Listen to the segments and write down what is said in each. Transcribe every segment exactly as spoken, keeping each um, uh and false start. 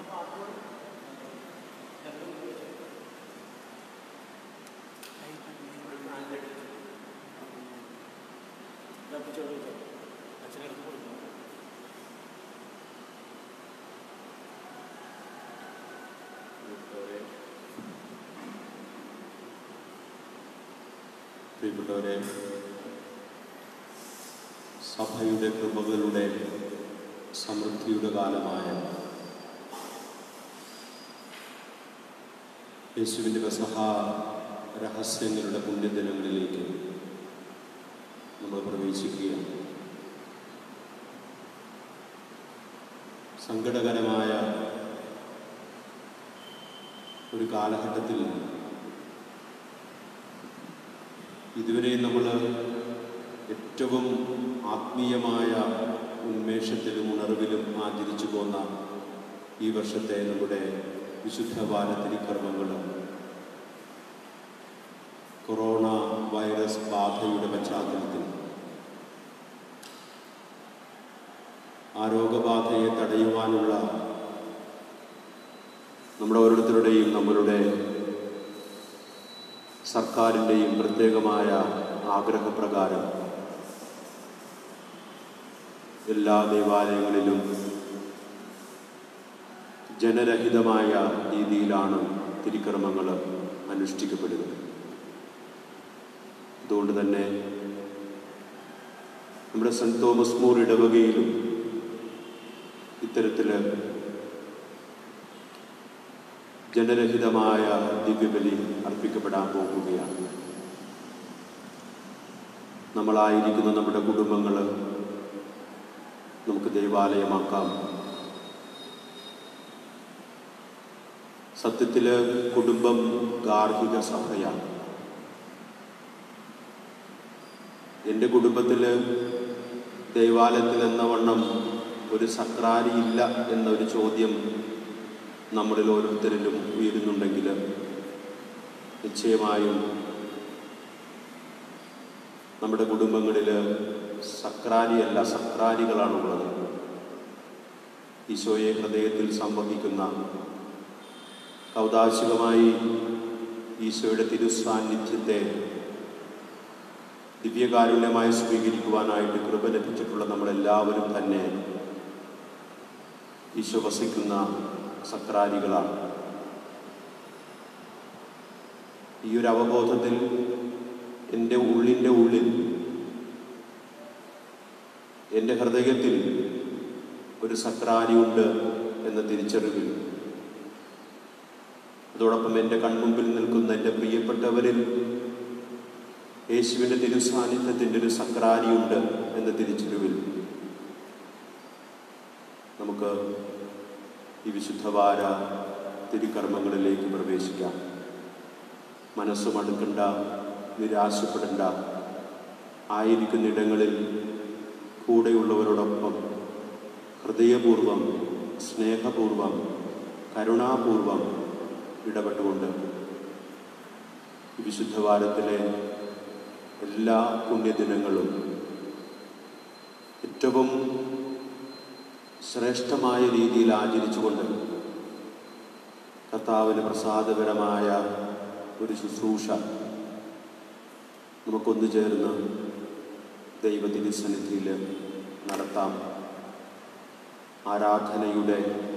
പ്രിയപ്പെട്ടവരെ, സഭയുടെ കൃപകളുടെ സമൃദ്ധിയുടെ കാലമായ യേശുവിൻ്റെ പെസഹ രഹസ്യങ്ങളുടെ പുണ്യദിനങ്ങളിലേക്ക് നമ്മൾ പ്രവേശിക്കുകയാണ്. സങ്കടകരമായ ഒരു കാലഘട്ടത്തിൽ ഇതുവരെ നമ്മൾ ഏറ്റവും ആത്മീയമായ ഉന്മേഷത്തിലും ഉണർവിലും ആചരിച്ചു പോന്ന ഈ വർഷത്തെ നമ്മുടെ വിശുദ്ധ വാരത്തിരിക്കർമ്മങ്ങൾ കൊറോണ വൈറസ് ബാധയുടെ പശ്ചാത്തലത്തിൽ ആ രോഗബാധയെ തടയുവാനുള്ള നമ്മുടെ ഓരോരുത്തരുടെയും നമ്മളുടെ സർക്കാരിൻ്റെയും പ്രത്യേകമായ ആഗ്രഹപ്രകാരം എല്ലാ ദേവാലയങ്ങളിലും ജനരഹിതമായ രീതിയിലാണ് തിരുക്കർമ്മങ്ങൾ അനുഷ്ഠിക്കപ്പെടുക. അതുകൊണ്ട് തന്നെ നമ്മുടെ സെൻറ് തോമസ് മൂർ ഇടവകയിലും ഇത്തരത്തിൽ ജനരഹിതമായ ദിവ്യബലി അർപ്പിക്കപ്പെടാൻ പോകുകയാണ്. നമ്മളായിരിക്കുന്ന നമ്മുടെ കുടുംബങ്ങൾ നമുക്ക് ദേവാലയമാക്കാം. സത്യത്തിൽ കുടുംബം ഗാർഹിക സഭയാണ്. എൻ്റെ കുടുംബത്തിൽ ദേവാലയത്തിൽ എന്ന വണ്ണം ഒരു സക്രാരി ഇല്ല എന്നൊരു ചോദ്യം നമ്മളിൽ ഓരോരുത്തരിലും ഉയരുന്നുണ്ടെങ്കിൽ നിശ്ചയമായും നമ്മുടെ കുടുംബങ്ങളിൽ സക്രാരിയല്ല സക്രാരികളാണുള്ളത്. ഈശോയെ ഹൃദയത്തിൽ സംവഹിക്കുന്ന, കൗതാശികമായി ഈശോയുടെ തിരുസാന്നിധ്യത്തെ ദിവ്യകാരുണ്യമായി സ്വീകരിക്കുവാനായിട്ട് കൃപ ലഭിച്ചിട്ടുള്ള നമ്മളെല്ലാവരും തന്നെ ഈശോ വസിക്കുന്ന സക്രാരികളാണ്. ഈ ഒരു അവബോധത്തിൽ എൻ്റെ ഉള്ളിൻ്റെ ഉള്ളിൽ, എൻ്റെ ഹൃദയത്തിൽ ഒരു സക്രാരിയുണ്ട് എന്ന തിരിച്ചറിവിൽ, അതോടൊപ്പം എൻ്റെ കൺമുമ്പിൽ നിൽക്കുന്ന എൻ്റെ പ്രിയപ്പെട്ടവരിൽ യേശുവിൻ്റെ തിരുസാന്നിധ്യത്തിൻ്റെ ഒരു സക്രാരിയുണ്ട് എന്ന തിരിച്ചറിവിൽ നമുക്ക് ഈ വിശുദ്ധവാര തിരുക്കർമ്മങ്ങളിലേക്ക് പ്രവേശിക്കാം. മനസ്സ് മടുക്കണ്ട, നിരാശപ്പെടേണ്ട. ആയിരിക്കുന്നിടങ്ങളിൽ കൂടെയുള്ളവരോടൊപ്പം ഹൃദയപൂർവം, സ്നേഹപൂർവം, കരുണാപൂർവം ഇടപെട്ടുകൊണ്ട് ഈ വിശുദ്ധവാരത്തിലെ എല്ലാ പുണ്യദിനങ്ങളും ഏറ്റവും ശ്രേഷ്ഠമായ രീതിയിൽ ആചരിച്ചുകൊണ്ട് കർത്താവിന് പ്രസാദകരമായ ഒരു ശുശ്രൂഷ നമുക്കൊന്നു ചേർന്ന് ദൈവത്തിൻ്റെ സന്നിധിയിൽ നടത്താം. ആരാധനയുടെ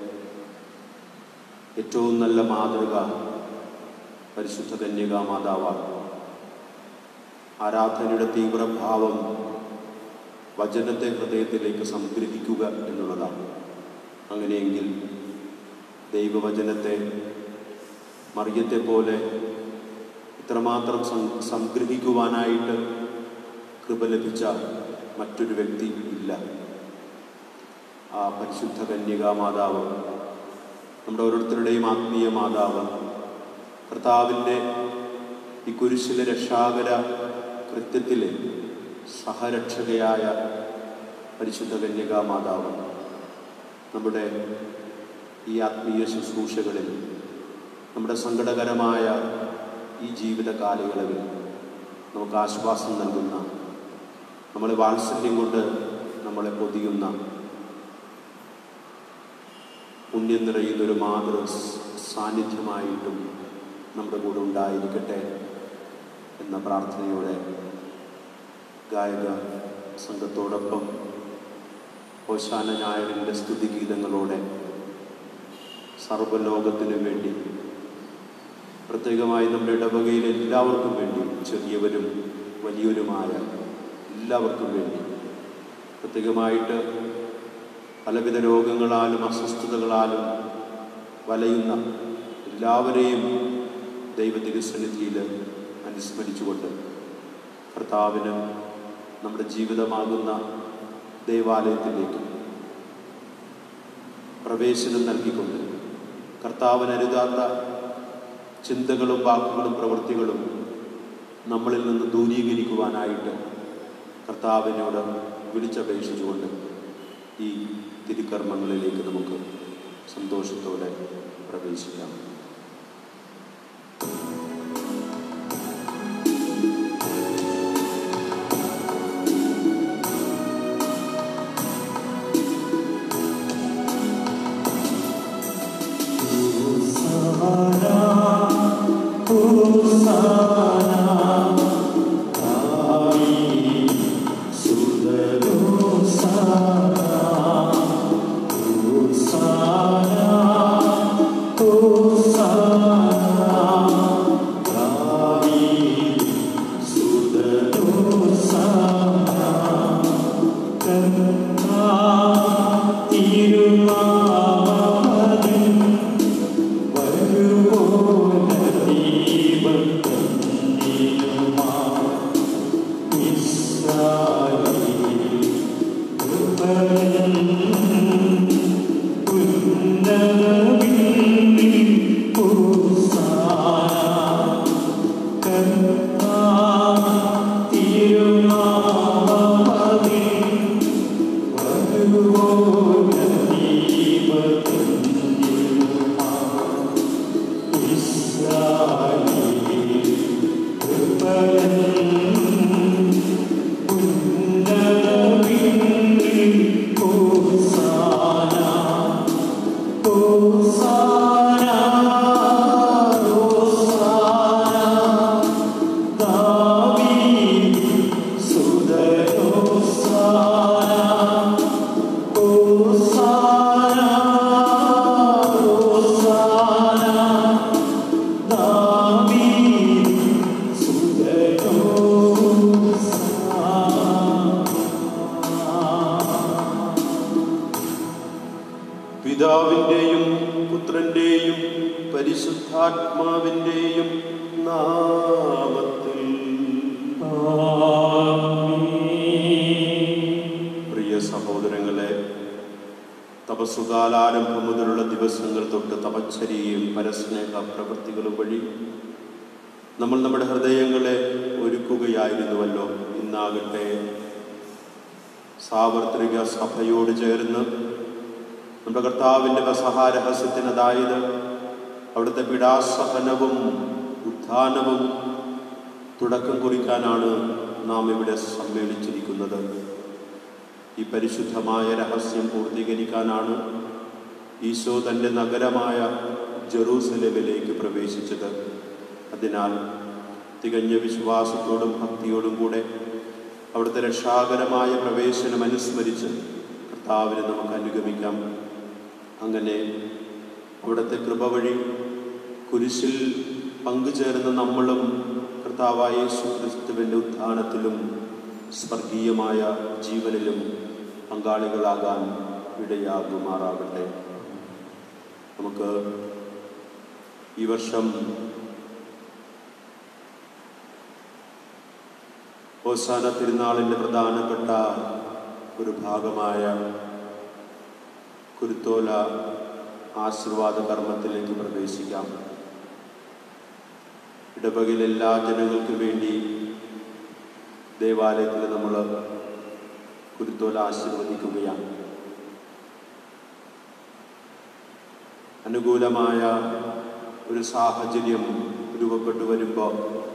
ഏറ്റവും നല്ല മാതൃക പരിശുദ്ധ കന്യകാ മാതാവാണ്. ആരാധനയുടെ തീവ്രഭാവം വചനത്തെ ഹൃദയത്തിലേക്ക് സംഗ്രഹിക്കുക എന്നുള്ളതാണ്. അങ്ങനെയെങ്കിൽ ദൈവവചനത്തെ മറിയത്തെ പോലെ ഇത്രമാത്രം സംഗ്രഹിക്കുവാനായിട്ട് കൃപ ലഭിച്ച മറ്റൊരു വ്യക്തി ഇല്ല. ആ പരിശുദ്ധ കന്യകാ മാതാവ്, നമ്മുടെ ഓരോരുത്തരുടെയും ആത്മീയ മാതാവ്, കർത്താവിൻ്റെ ഈ കുരിശിലെ രക്ഷാകര കൃത്യത്തിലെ സഹരക്ഷകയായ പരിശുദ്ധ കന്യകാ മാതാവ് നമ്മുടെ ഈ ആത്മീയ ശുശ്രൂഷകളിൽ, നമ്മുടെ സങ്കടകരമായ ഈ ജീവിത കാലയളവിൽ നമുക്ക് ആശ്വാസം നൽകുന്ന, നമ്മളെ വാത്സല്യം കൊണ്ട് നമ്മളെ പൊതിയുന്ന, പുണ്യം നിറയുന്നൊരു മാതൃ സാന്നിധ്യമായിട്ടും നമ്മുടെ കൂടെ ഉണ്ടായിരിക്കട്ടെ എന്ന പ്രാർത്ഥനയോടെ ഗായക സംഘത്തോടൊപ്പം ഹോശാന ഞായറിൻ്റെ സ്തുതിഗീതങ്ങളോടെ സർവ്വലോകത്തിനു വേണ്ടി, പ്രത്യേകമായി നമ്മുടെ ഇടവകയിലെ എല്ലാവർക്കും വേണ്ടി, ചെറിയവരും വലിയവരുമായ എല്ലാവർക്കും വേണ്ടി, പ്രത്യേകമായിട്ട് പലവിധ രോഗങ്ങളാലും അസ്വസ്ഥതകളാലും വലയുന്ന എല്ലാവരെയും ദൈവതിരുസന്നിധിയിൽ അനുസ്മരിച്ചുകൊണ്ട് കർത്താവിന് നമ്മുടെ ജീവിതമാകുന്ന ദേവാലയത്തിലേക്ക് പ്രവേശനം നൽകിക്കൊണ്ട് കർത്താവിന് അരുതാത്ത ചിന്തകളും വാക്കുകളും പ്രവൃത്തികളും നമ്മളിൽ നിന്ന് ദൂരീകരിക്കുവാനായിട്ട് കർത്താവിനോട് വിളിച്ചപേക്ഷിച്ചുകൊണ്ട് ഈ തിരുക്കർമ്മങ്ങളിലേക്ക് നമുക്ക് സന്തോഷത്തോടെ പ്രവേശിക്കാം. പിതാവിൻ്റെയും പുത്രൻ്റെയും പരിശുദ്ധാത്മാവിൻ്റെയും നാമത്തിൽ. പ്രിയ സഹോദരങ്ങളെ, തപസ്സുകാലാരംഭം മുതലുള്ള ദിവസങ്ങൾ തൊട്ട് തപശ്ചര്യയും പരസ്നേഹ പ്രവൃത്തികളും വഴി നമ്മൾ നമ്മുടെ ഹൃദയങ്ങളെ ഒരുക്കുകയായിരുന്നുവല്ലോ. ഇന്നാകട്ടെ സാർവത്രിക സഭയോട് ചേർന്ന് നമ്മുടെ കർത്താവിൻ്റെ പെസഹാരഹസ്യത്തിന്, അതായത് അവിടുത്തെ പീഡാസഹനവും ഉത്ഥാനവും തുടക്കം കുറിക്കാനാണ് നാം ഇവിടെ സമ്മേളിച്ചിരിക്കുന്നത്. ഈ പരിശുദ്ധമായ രഹസ്യം പൂർത്തീകരിക്കാനാണ് ഈശോ തൻ്റെ നഗരമായ ജെറൂസലേമിലേക്ക് പ്രവേശിച്ചത്. അതിനാൽ തികഞ്ഞ വിശ്വാസത്തോടും ഭക്തിയോടും കൂടെ അവിടുത്തെ രക്ഷാകരമായ പ്രവേശനം അനുസ്മരിച്ച് കർത്താവിനെ നമുക്ക് അനുഗമിക്കാം. അങ്ങനെ അവിടുത്തെ കൃപ വഴി കുരിശിൽ പങ്കുചേർന്ന നമ്മളും കർത്താവായ യേശു ക്രിസ്തുവിൻ്റെ ഉത്ഥാനത്തിലും സ്വർഗീയമായ ജീവനിലും പങ്കാളികളാകാൻ ഇടയാകുമാറാകട്ടെ. നമുക്ക് ഈ വർഷം ഹോശാന തിരുനാളിൻ്റെ പ്രധാനപ്പെട്ട ഒരു ഭാഗമായ കുരുത്തോല ആശീർവാദ കർമ്മത്തിലേക്ക് പ്രവേശിക്കാം. ഇടവകയിലെ എല്ലാ ജനങ്ങൾക്കും വേണ്ടി ദേവാലയത്തിൽ നമ്മൾ കുരുത്തോല ആശീർവദിക്കുകയാണ്. അനുകൂലമായ ഒരു സാഹചര്യം രൂപപ്പെട്ടു വരുമ്പോൾ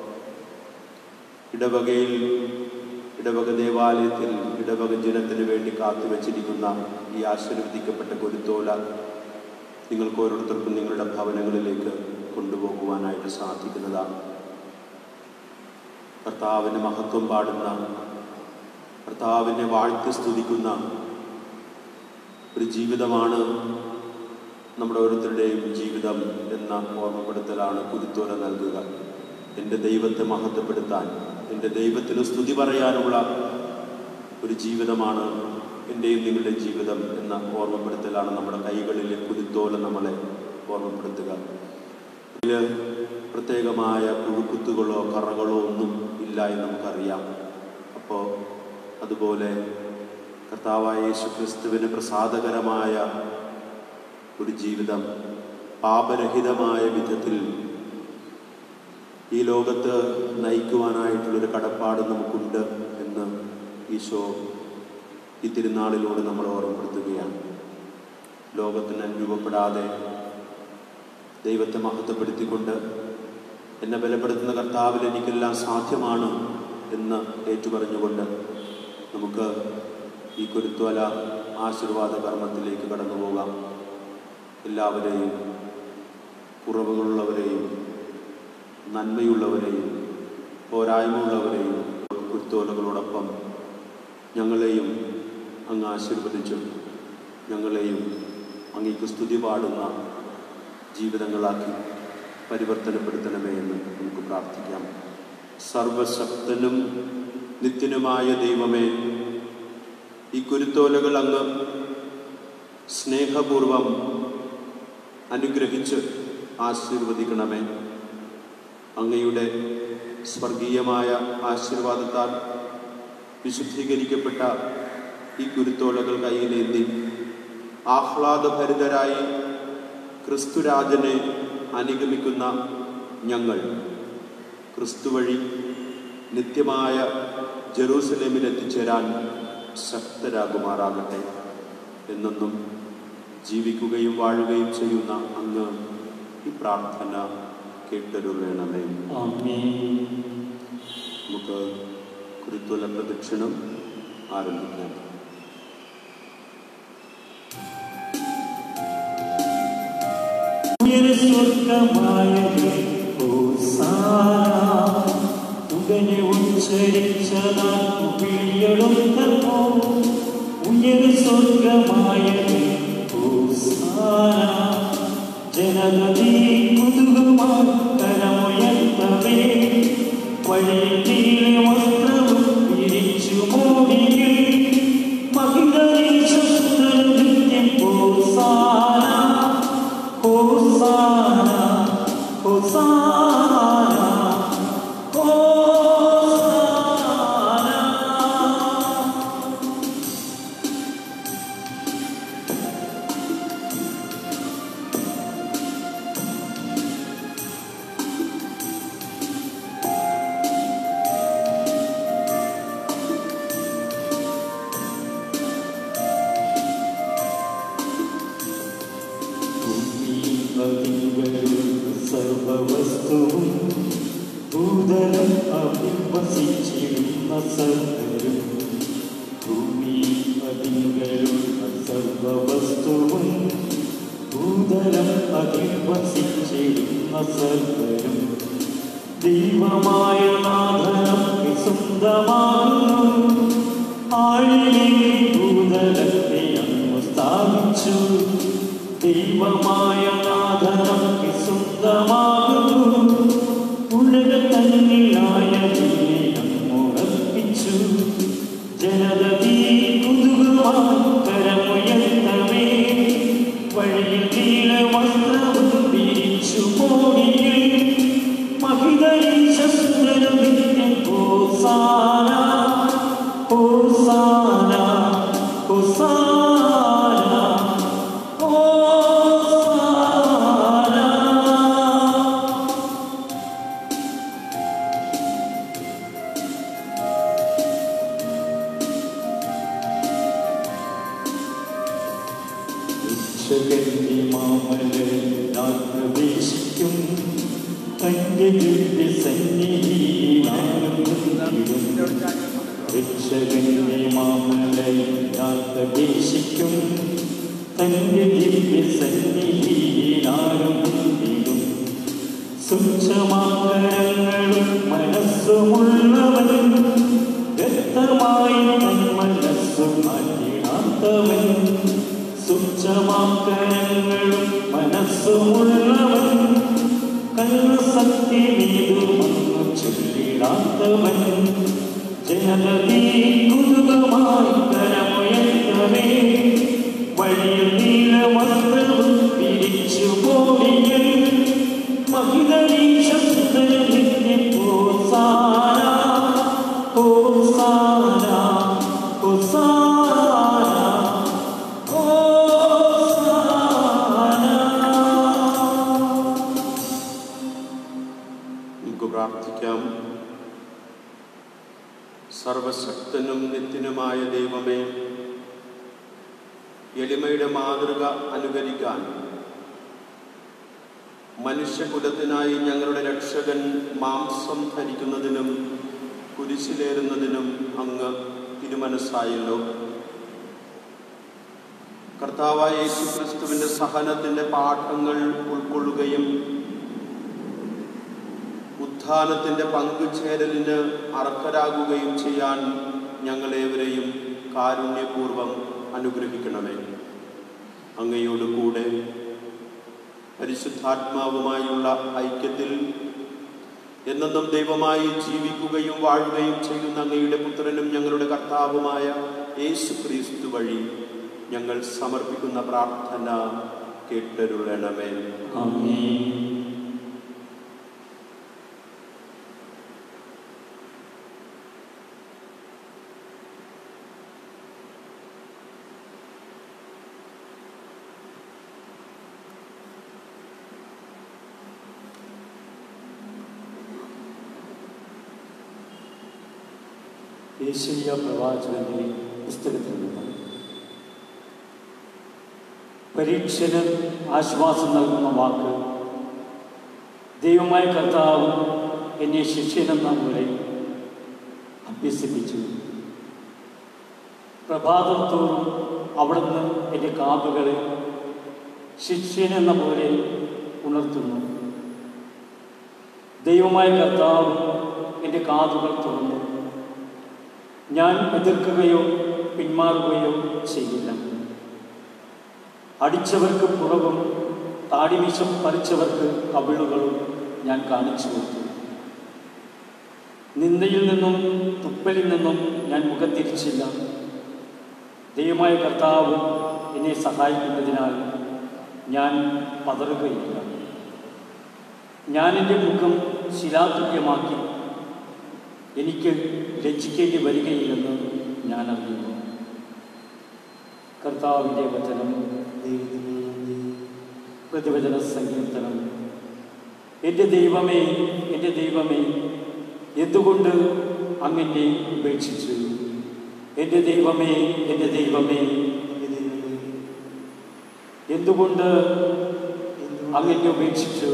ഇടവകയിൽ, ഇടവക ദേവാലയത്തിൽ ഇടവക ജനത്തിന് വേണ്ടി കാത്തുവച്ചിരിക്കുന്ന ഈ ആശീർവദിക്കപ്പെട്ട കുരുത്തോല നിങ്ങൾക്ക് ഓരോരുത്തർക്കും നിങ്ങളുടെ ഭവനങ്ങളിലേക്ക് കൊണ്ടുപോകുവാനായിട്ട് സാധിക്കുന്നതാണ്. കർത്താവിൻ്റെ മഹത്വം പാടുന്ന, കർത്താവിനെ വാഴ്ത്തി സ്തുതിക്കുന്ന ഒരു ജീവിതമാണ് നമ്മുടെ ഓരോരുത്തരുടെയും ജീവിതം എന്ന ഓർമ്മപ്പെടുത്തലാണ് കുരുത്തോല നൽകുക. എൻ്റെ ദൈവത്തെ മഹത്വപ്പെടുത്താൻ, എൻ്റെ ദൈവത്തിന് സ്തുതി പറയാനുള്ള ഒരു ജീവിതമാണ് എൻ്റെയും നിങ്ങളുടെ ജീവിതം എന്ന ഓർമ്മപ്പെടുത്തലാണ് നമ്മുടെ കൈകളിലെ കുരുത്തോല നമ്മളെ ഓർമ്മപ്പെടുത്തുക. ഇതിൽ പ്രത്യേകമായ പുഴുക്കുത്തുകളോ കറകളോ ഒന്നും ഇല്ല എന്ന് നമുക്കറിയാം. അപ്പോൾ അതുപോലെ കർത്താവായ യേശുക്രിസ്തുവിന് പ്രസാദകരമായ ഒരു ജീവിതം, പാപരഹിതമായ വിധത്തിൽ ഈ ലോകത്ത് നയിക്കുവാനായിട്ടുള്ളൊരു കടപ്പാട് നമുക്കുണ്ട് എന്ന് ഈശോ ഈ തിരുനാളിലൂടെ നമ്മൾ ഓർമ്മപ്പെടുത്തുകയാണ്. ലോകത്തിന് രൂപപ്പെടാതെ ദൈവത്തെ മഹത്വപ്പെടുത്തിക്കൊണ്ട് എന്നെ ബലപ്പെടുത്തുന്ന കർത്താവിൽ എനിക്കെല്ലാം സാധ്യമാണ് എന്ന് ഏറ്റുപറഞ്ഞുകൊണ്ട് നമുക്ക് ഈ കുരുത്തോല ആശീർവാദ കർമ്മത്തിലേക്ക് കടന്നു പോകാം. എല്ലാവരെയും, കുറവുകളുള്ളവരെയും നന്മയുള്ളവരെയും പോരായ്മയുള്ളവരെയും കുരുത്തോലകളോടൊപ്പം ഞങ്ങളെയും അങ്ങ് ആശീർവദിച്ചു ഞങ്ങളെയും അങ്ങേക്ക് സ്തുതി പാടുന്ന ജീവിതങ്ങളാക്കി പരിവർത്തനപ്പെടുത്തണമേ എന്ന് നമുക്ക് പ്രാർത്ഥിക്കാം. സർവശക്തനും നിത്യനുമായ ദൈവമേ, ഈ കുരുത്തോലകൾ അങ്ങ് സ്നേഹപൂർവം അനുഗ്രഹിച്ച് ആശീർവദിക്കണമേ. അങ്ങയുടെ സ്വർഗീയമായ ആശീർവാദത്താൽ വിശുദ്ധീകരിക്കപ്പെട്ട ഈ കുരുത്തോലകൾ കയ്യിലേന്തി ആഹ്ലാദഭരിതരായി ക്രിസ്തുരാജനെ അനുഗമിക്കുന്ന ഞങ്ങൾ ക്രിസ്തു വഴി നിത്യമായ ജെറൂസലേമിൽ എത്തിച്ചേരാൻ ശക്തരാകുമാറാകട്ടെ. എന്നെന്നും ജീവിക്കുകയും വാഴുകയും ചെയ്യുന്ന അങ്ങ് ഈ പ്രാർത്ഥന കേട്ടരുളണമേ. നമുക്ക് കുരുത്തോല പ്രദക്ഷിണം ആരംഭിക്കാം. ജനതീ കുതുകമാരമുയർത്തവേ വഴിയിലെ വസ്ത്രവും പിരിച്ചു മോടിയിൽ മഹിതീശുദ്ധം ഹോസാന ഹോസാന ഹോസാന സർവവസ്തുവും ഭൂതലം അഭിവസിച്ചിടുന്ന സർവരും ഭൂമി അതിങ്ങളുള്ള സർവവസ്തുവും ഭൂതലം അഭിവസിച്ചിടുന്ന സർവരും ദൈവമായ നാഥനം സ്വന്തമാകുന്നു. ആഴിലെ ഭൂതലത്തെ അങ്ങ് സ്ഥാപിച്ചു. ദൈവമായ നാഥനം സ്വന്തമാകുന്നു. ഉലകത്തന്നിലായ അങ്ങുറപ്പിച്ചു. ജനതീ കുതുകമാരമുയർത്തവേ വഴിയിൽ നീല വസ്ത്രവും പിരിച്ചു മോടിയിൽ മഹിതീശുദ്ധം ഹോസാന ഹോസാന ഹോസാന ഹോസാന. രക്ഷകന്റെ മാമലയിൽ ഞാൻ പ്രവേശിക്കും. തന്റെ ദിവ്യ സന്നിധിയിൽ ആനന്ദിടും. രക്ഷകന്റെ മാമലയിൽ ഞാൻ പ്രവേശിക്കും. തന്റെ ദിവ്യസന്നിധിയിലാരും നീടും സ്വച്ഛമാകരങ്ങളും മനസ്സുമുള്ളവൻ വ്യക്തമായി തൻ മനസ്സു മാറ്റിടാത്തവൻ സ്വച്ഛമാകരങ്ങളും മനസ്സുമുള്ളവൻ കള്ളസത്യമേതുമൊന്നു ചൊല്ലിടാത്തവൻ ജനതീ കുതുകമായി കരമുയർത്തവേ വഴിയിൽ നീലവസ്ത്രവും പിരിച്ചു പോടിയൻ മഹിതീശുദ്ധനെ ഹോസാന ഹോസാന ഹോസാന ഹോസാന. നമുക്ക് പ്രാർത്ഥിക്കാം. സർവശക്തനും നിത്യനുമായ ദൈവമേ, എളിമയുടെ മാതൃക അനുകരിക്കാൻ മനുഷ്യകുലത്തിനായി ഞങ്ങളുടെ രക്ഷകൻ മാംസം ധരിക്കുന്നതിനും കുരിശിലേറുന്നതിനും അങ്ങ് തിരുമനസ്സായല്ലോ. കർത്താവായ യേശുക്രിസ്തുവിൻ്റെ സഹനത്തിൻ്റെ പാഠങ്ങൾ ഉൾക്കൊള്ളുകയും ഉത്ഥാനത്തിൻ്റെ പങ്കുചേരലിന് അർഹരാകുകയും ചെയ്യാൻ ഞങ്ങളേവരെയും കാരുണ്യപൂർവം അനുഗ്രഹിക്കണമേ. അങ്ങയോട് കൂടെ പരിശുദ്ധാത്മാവുമായുള്ള ഐക്യത്തിൽ എന്നെന്നും ദൈവമായി ജീവിക്കുകയും വാഴുകയും ചെയ്യുന്ന അങ്ങയുടെ പുത്രനും ഞങ്ങളുടെ കർത്താവുമായ യേശു ക്രിസ്തു വഴി ഞങ്ങൾ സമർപ്പിക്കുന്ന പ്രാർത്ഥന കേട്ടരുളണമേ. ആമേൻ. യേശയ്യാ പ്രവാചകന്റെ പുസ്തകത്തിൽ നിന്ന് പരീക്ഷന് ആശ്വാസം നൽകുന്ന വാക്ക്. ദൈവമായ കർത്താവ് എന്നെ ശിഷ്യനെന്ന പോലെ അഭ്യസിപ്പിച്ചു. പ്രഭാതത്തോറും അവിടുന്ന് എൻ്റെ കാതുകളെ ശിഷ്യനെന്ന പോലെ ഉണർത്തുന്നു. ദൈവമായ കർത്താവ് എൻ്റെ കാതുകൾ തുറന്നു. ഞാൻ എതിർക്കുകയോ പിന്മാറുകയോ ചെയ്യില്ല. അടിച്ചവർക്ക് പുറവും താടിമീശം പറിച്ചവർക്ക് കവിളുകളും ഞാൻ കാണിച്ചു കൊടുത്തു. നിന്ദയിൽ നിന്നും തുപ്പലിൽ നിന്നും ഞാൻ മുഖം തിരിച്ചില്ല. ദൈവമായ കർത്താവ് എന്നെ സഹായിക്കുന്നതിനാൽ ഞാൻ പതറുകയില്ല. ഞാൻ എൻ്റെ മുഖം ശിലാതുല്യമാക്കി എനിക്ക് ലജ്ജിക്കേണ്ടി വരികയില്ലെന്ന് ഞാൻ അറിയുന്നു. കർത്താവിൻ്റെ വചനം. പ്രതിവചന സങ്കീർത്തനം. എൻ്റെ ദൈവമേ, എൻ്റെ ദൈവമേ, എന്തുകൊണ്ട് അങ്ങെന്നെ ഉപേക്ഷിച്ചു? എൻ്റെ ദൈവമേ, എൻ്റെ ദൈവമേ, എന്തുകൊണ്ട് അങ്ങെന്നെ ഉപേക്ഷിച്ചു?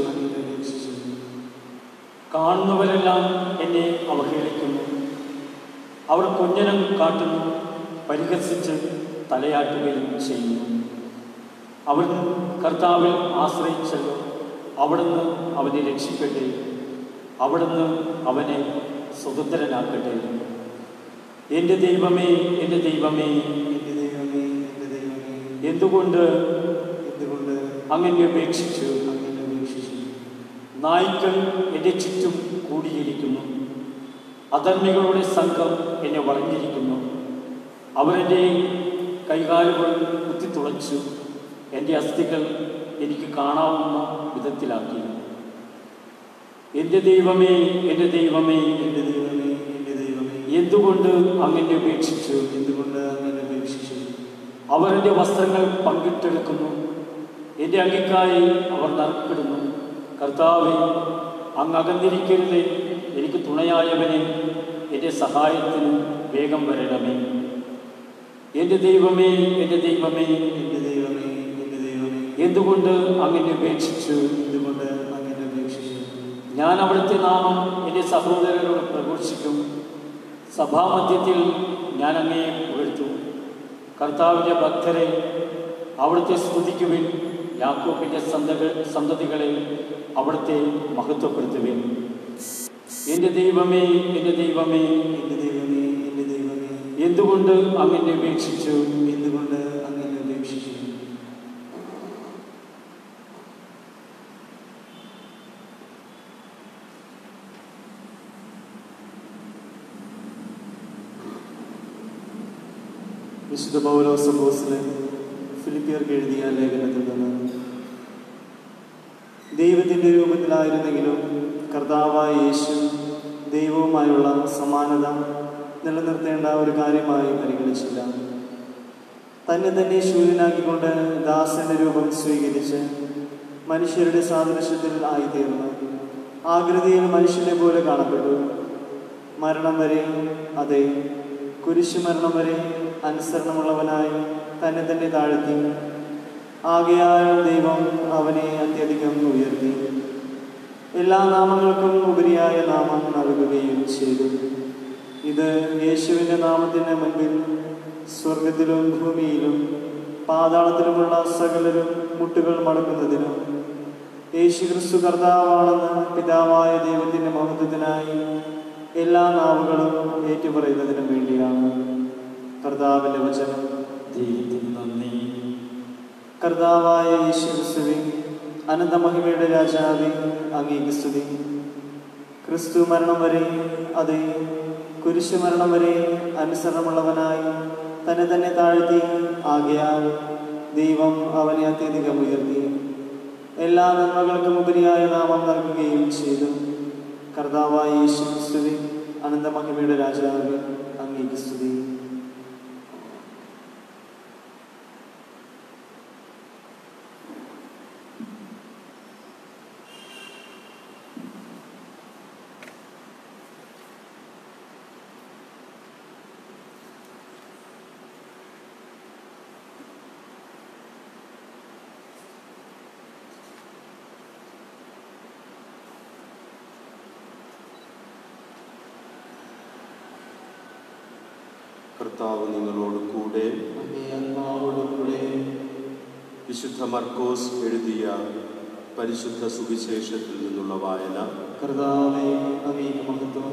കാണുന്നവരെല്ലാം എന്നെ അവഹേളിക്കുന്നു. അവർ കൊഞ്ഞനം കാട്ടുന്നു, പരിഹസിച്ച് തലയാട്ടുകയും ചെയ്യുന്നു. അവൻ കർത്താവിൽ ആശ്രയിച്ചല്ലോ. അവിടുന്ന് അവനെ രക്ഷിക്കട്ടെ. അവിടുന്ന് അവനെ സ്വതന്ത്രനാക്കട്ടെ. എൻ്റെ ദൈവമേ, എൻ്റെ ദൈവമേ, എൻ്റെ ദൈവമേ, എൻ്റെ ദൈവമേ, എന്തുകൊണ്ട് എന്തുകൊണ്ട് അങ്ങനെ ഉപേക്ഷിച്ചു? അങ്ങനെ ഉപേക്ഷിച്ചു. നായ്ക്കൾ എൻ്റെ ചുറ്റും കൂടിയിരിക്കുന്നു. അധർമ്മികളുടെ സംഘം എന്നെ വളഞ്ഞിരിക്കുന്നു. അവരെൻ്റെ കൈകാലുകൾ കുത്തിത്തുളച്ചു. എൻ്റെ അസ്ഥികൾ എനിക്ക് കാണാവുന്ന വിധത്തിലാക്കി. എൻ്റെ ദൈവമേ, എൻ്റെ ദൈവമേ, എൻ്റെ ദൈവമേ, എൻ്റെ ദൈവമേ, എന്തുകൊണ്ട് അങ്ങനെ ഉപേക്ഷിച്ചു? എന്തുകൊണ്ട് അങ്ങനെ ഉപേക്ഷിച്ചു? അവർ എൻ്റെ വസ്ത്രങ്ങൾ പങ്കിട്ടെടുക്കുന്നു. എൻ്റെ അങ്കിക്കായി അവർ നറുക്കിടുന്നു. കർത്താവേ, അങ്ങ് അകന്നിരിക്കരുതേ. എനിക്ക് തുണയായവനെ, എൻ്റെ സഹായത്തിന് വേഗം വരണമേ. എൻ്റെ ദൈവമേ, എൻ്റെ ദൈവമേ, എൻ്റെ ദൈവമേ, എൻ്റെ ദൈവമേ, എന്തുകൊണ്ട് അങ്ങനെ ഉപേക്ഷിച്ചു? എന്തുകൊണ്ട് അങ്ങനെ ഉപേക്ഷിച്ചു? ഞാൻ അവിടുത്തെ നാമം എൻ്റെ സഹോദരരോട് പ്രഘോഷിക്കും. സഭാമധ്യത്തിൽ ഞാൻ അങ്ങയെ പുകഴ്ത്തും. കർത്താവിൻ്റെ ഭക്തരെ, അവിടുത്തെ സ്തുതിക്കുവിൻ. യാക്കോബിൻ്റെ സന്തകൾ സന്തതികളെ അവിടുത്തെ മഹത്വപ്പെടുത്തുവിൻ. എൻ്റെ ദൈവമേ, എൻ്റെ ദൈവമേ, എൻ്റെ ദൈവമേ, എൻ്റെ ദൈവമേ, എന്തുകൊണ്ട് അങ്ങനെ ഉപേക്ഷിച്ചു? എന്തുകൊണ്ട് അങ്ങനെ ഉപേക്ഷിച്ചു? വിശുദ്ധ പൗലോസ് അപ്പോസ്തലൻ ഫിലിപ്പിയർക്ക് എഴുതിയ ലേഖനത്തിൽ നിന്ന്: ദൈവത്തിൻ്റെ രൂപത്തിലായിരുന്നെങ്കിലും കർത്താവായ യേശു ദൈവവുമായുള്ള സമാനത നിലനിർത്തേണ്ട ഒരു കാര്യമായി പരിഗണിച്ചില്ല. തന്നെ തന്നെ ശൂന്യനാക്കിക്കൊണ്ട് ദാസന്റെ രൂപം സ്വീകരിച്ച് മനുഷ്യരുടെ സാദൃശ്യത്തിൽ ആയിത്തീർന്നു. ആകൃതിയിൽ മനുഷ്യനെ പോലെ കാണപ്പെട്ടു. മരണം വരെ, അതെ, കുരിശുമരണം വരെ അനുസരണമുള്ളവനായി തന്നെ തന്നെ താഴ്ത്തി. ആകയാൽ ദൈവം അവനെ അത്യധികം ഉയർത്തി, എല്ലാ നാമങ്ങൾക്കും ഉപരിയായ നാമം നൽകുകയും ചെയ്തു. ഇത് യേശുവിൻ്റെ നാമത്തിന് മുൻപിൽ സ്വർഗത്തിലും ഭൂമിയിലും പാതാളത്തിലുമുള്ള സകലരും മുട്ടുകൾ മടക്കുന്നതിനും യേശു ക്രിസ്തു കർത്താവാണെന്ന് പിതാവായ ദൈവത്തിൻ്റെ മഹത്വത്തിനായി എല്ലാ നാവുകളും ഏറ്റുപറയുന്നതിനും വേണ്ടിയാണ്. കർത്താവിൻ്റെ വചനം. ദൈവത്തിന് നന്ദി. കർത്താവായ യേശു ക്രിസ്തുവേ, അനന്തമഹിമയുടെ രാജാവേ, അങ്ങേക്ക് സ്തുതി. ക്രിസ്തു മരണം വരെ, അതെ, കുരിശു മരണം വരെ അനുസരണമുള്ളവനായി തന്നെ തന്നെ താഴ്ത്തി. ആകയാൽ ദൈവം അവനെ അത്യധികം ഉയർത്തി, എല്ലാ നന്മകൾക്കും ഉപരിയായ നാമം നൽകുകയും ചെയ്തു. കർത്താവായ യേശു ക്രിസ്തുവേ, അനന്തമഹിമയുടെ രാജാവേ, അങ്ങേക്ക് സ്തുതി. കർത്താവ് നിങ്ങളോട് കൂടെ. വിശുദ്ധ മർക്കോസ് എഴുതിയ പരിശുദ്ധ സുവിശേഷത്തിൽ നിന്നുള്ള വായന. കർത്താവേ, അങ്ങേക്ക് മഹത്വം.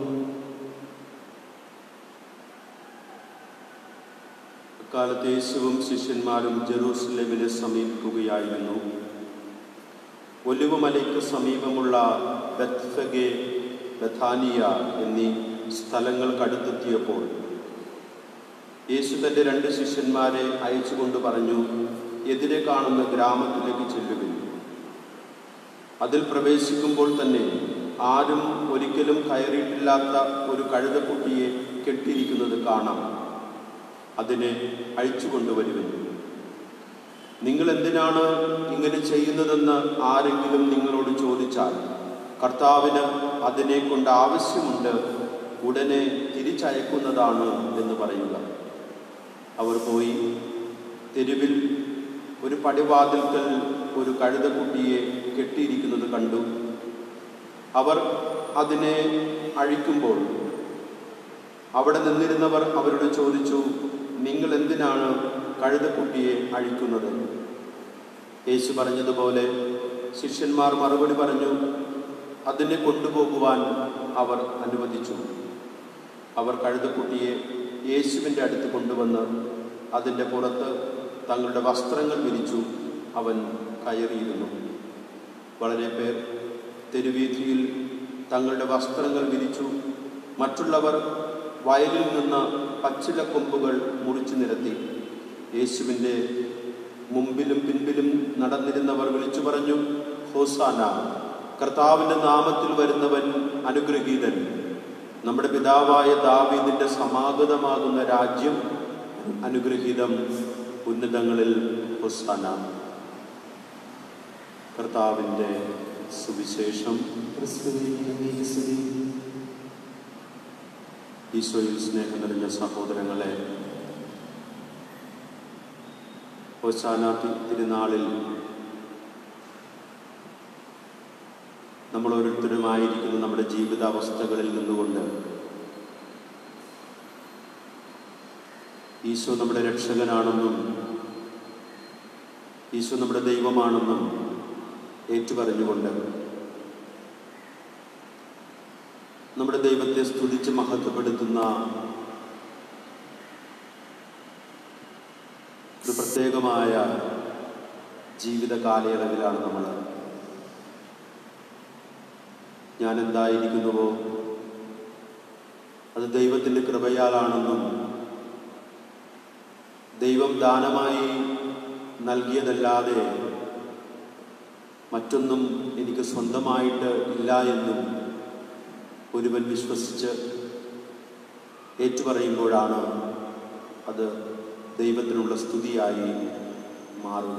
അക്കാലത്ത് യേശുവും ശിഷ്യന്മാരും ജെറൂസലേമിനെ സമീപിക്കുകയായിരുന്നു. ഒലിവുമലയ്ക്ക് സമീപമുള്ള ബെത്ഫഗെ, ബഥാനിയ എന്നീ സ്ഥലങ്ങൾക്കടുത്തെത്തിയപ്പോൾ യേശു തൻ്റെ രണ്ട് ശിഷ്യന്മാരെ അയച്ചുകൊണ്ട് പറഞ്ഞു: എതിരെ കാണുന്ന ഗ്രാമത്തിലേക്ക് ചെല്ലുവിൻ. അതിൽ പ്രവേശിക്കുമ്പോൾ തന്നെ ആരും ഒരിക്കലും കയറിയിട്ടില്ലാത്ത ഒരു കഴുതക്കുട്ടിയെ കെട്ടിയിരിക്കുന്നത് കാണാം. അതിനെ അഴിച്ചു കൊണ്ടുവരുവിൻ. നിങ്ങൾ എന്തിനാണ് ഇങ്ങനെ ചെയ്യുന്നതെന്ന് ആരെങ്കിലും നിങ്ങളോട് ചോദിച്ചാൽ കർത്താവിന് അതിനെ കൊണ്ട് ആവശ്യമുണ്ട്, ഉടനെ തിരിച്ചയക്കുന്നതാണ് എന്ന് പറയുക. അവർ പോയി തെരുവിൽ ഒരു പടിവാതിൽക്കൽ ഒരു കഴുതക്കുട്ടിയെ കെട്ടിയിരിക്കുന്നത് കണ്ടു. അവർ അതിനെ അഴിക്കുമ്പോൾ അവിടെ നിന്നിരുന്നവർ അവരോട് ചോദിച്ചു: നിങ്ങൾ എന്തിനാണ് കഴുതക്കുട്ടിയെ അഴിക്കുന്നത്? യേശു പറഞ്ഞതുപോലെ ശിഷ്യന്മാർ മറുപടി പറഞ്ഞു. അതിനെ കൊണ്ടുപോകുവാൻ അവർ അനുവദിച്ചു. അവർ കഴുതക്കുട്ടിയെ യേശുവിൻ്റെ അടുത്ത് കൊണ്ടുവന്ന് അതിൻ്റെ പുറത്ത് തങ്ങളുടെ വസ്ത്രങ്ങൾ വിരിച്ചു. അവൻ കയറിയിരുന്നു. വളരെ പേർ തെരുവീഥിയിൽ തങ്ങളുടെ വസ്ത്രങ്ങൾ വിരിച്ചു. മറ്റുള്ളവർ വയലിൽ നിന്ന് പച്ചിലക്കൊമ്പുകൾ മുറിച്ചു നിരത്തി. യേശുവിൻ്റെ മുമ്പിലും പിൻപിലും നടന്നിരുന്നവർ വിളിച്ചു പറഞ്ഞു: ഹോസാന, കർത്താവിൻ്റെ നാമത്തിൽ വരുന്നവൻ അനുഗ്രഹീതൻ. നമ്മുടെ പിതാവായ ദാവീദിൻ്റെ സമാഗതമാകുന്ന രാജ്യം അനുഗ്രഹീതം. ഉന്നതങ്ങളിൽ ഹോസാന. കർത്താവിൻ്റെ സുവിശേഷം. ഈശോയിൽ സ്നേഹം നിറഞ്ഞ സഹോദരങ്ങളെ, ഹോസാന തിരുനാളിൽ നമ്മൾ ഓരോരുത്തരുമായിരിക്കുന്ന നമ്മുടെ ജീവിതാവസ്ഥകളിൽ നിന്നുകൊണ്ട് ഈശോ നമ്മുടെ രക്ഷകനാണെന്നും ഈശോ നമ്മുടെ ദൈവമാണെന്നും ഏറ്റുപറഞ്ഞുകൊണ്ട് നമ്മുടെ ദൈവത്തെ സ്തുതിച്ച് മഹത്വപ്പെടുത്തുന്ന ഒരു പ്രത്യേകമായ ജീവിത കാലയളവിലാണ് നമ്മൾ. ഞാൻ എന്തായിരിക്കുന്നുവോ അത് ദൈവത്തിൻ്റെ കൃപയാലാണെന്നും ദൈവം ദാനമായി നൽകിയതല്ലാതെ മറ്റൊന്നും എനിക്ക് സ്വന്തമായിട്ട് ഇല്ല എന്നും ഒരുവൻ വിശ്വസിച്ച് ഏറ്റുപറയുമ്പോഴാണ് അത് ദൈവത്തിനുള്ള സ്തുതിയായി മാറുക.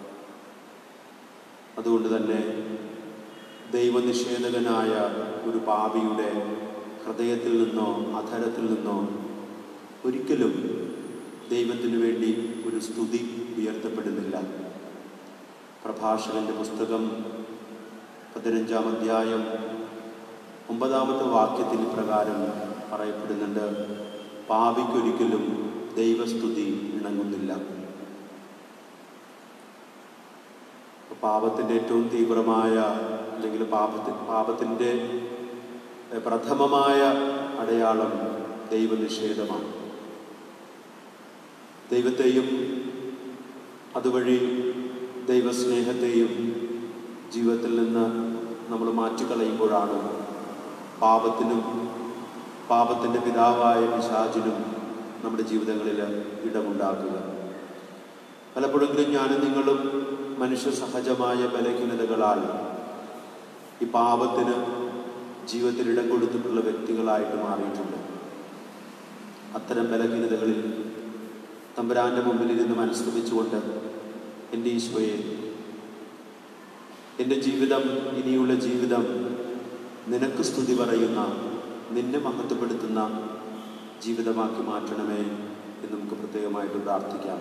അതുകൊണ്ട് തന്നെ ദൈവനിഷേധകനായ ഒരു പാപിയുടെ ഹൃദയത്തിൽ നിന്നോ അധരത്തിൽ നിന്നോ ഒരിക്കലും ദൈവത്തിനു വേണ്ടി ഒരു സ്തുതി ഉയർത്തപ്പെടുന്നില്ല. പ്രഭാഷകന്റെ പുസ്തകം പതിനഞ്ചാം അധ്യായം ഒമ്പതാമത്തെ വാക്യത്തിൽ പ്രകാരം പറയപ്പെടുന്നുണ്ട്, പാപിക്കൊരിക്കലും ദൈവസ്തുതി ഇണങ്ങുന്നില്ല. പാപത്തിൻ്റെ ഏറ്റവും തീവ്രമായ അല്ലെങ്കിൽ പാപത്തി പാപത്തിൻ്റെ പ്രഥമമായ അടയാളം ദൈവനിഷേധമാണ്. ദൈവത്തെയും അതുവഴി ദൈവസ്നേഹത്തെയും ജീവിതത്തിൽ നിന്ന് നമ്മൾ മാറ്റിക്കളയുമ്പോഴാണ് പാപത്തിനും പാപത്തിൻ്റെ പിതാവായ പിശാചിനും നമ്മുടെ ജീവിതങ്ങളിൽ ഇടമുണ്ടാക്കുക. പലപ്പോഴെങ്കിലും ഞാനും നിങ്ങളും മനുഷ്യ സഹജമായ ബലഹീനതകളാൽ ഈ പാപത്തിന് ജീവിതത്തിൽ ഇടം കൊടുത്തിട്ടുള്ള വ്യക്തികളായിട്ട് മാറിയിട്ടുണ്ട്. അത്തരം ബലഹീനതകളിൽ തമ്പുരാൻ്റെ മുമ്പിൽ ഇരുന്ന് മനസ്തുതിച്ചുകൊണ്ട്, എൻ്റെ ഈശോയെ, എൻ്റെ ജീവിതം, ഇനിയുള്ള ജീവിതം നിനക്ക് സ്തുതി പറയുന്ന, നിന്നെ മഹത്വപ്പെടുത്തുന്ന ജീവിതമാക്കി മാറ്റണമേ എന്ന് നമുക്ക് പ്രത്യേകമായിട്ട് പ്രാർത്ഥിക്കാം.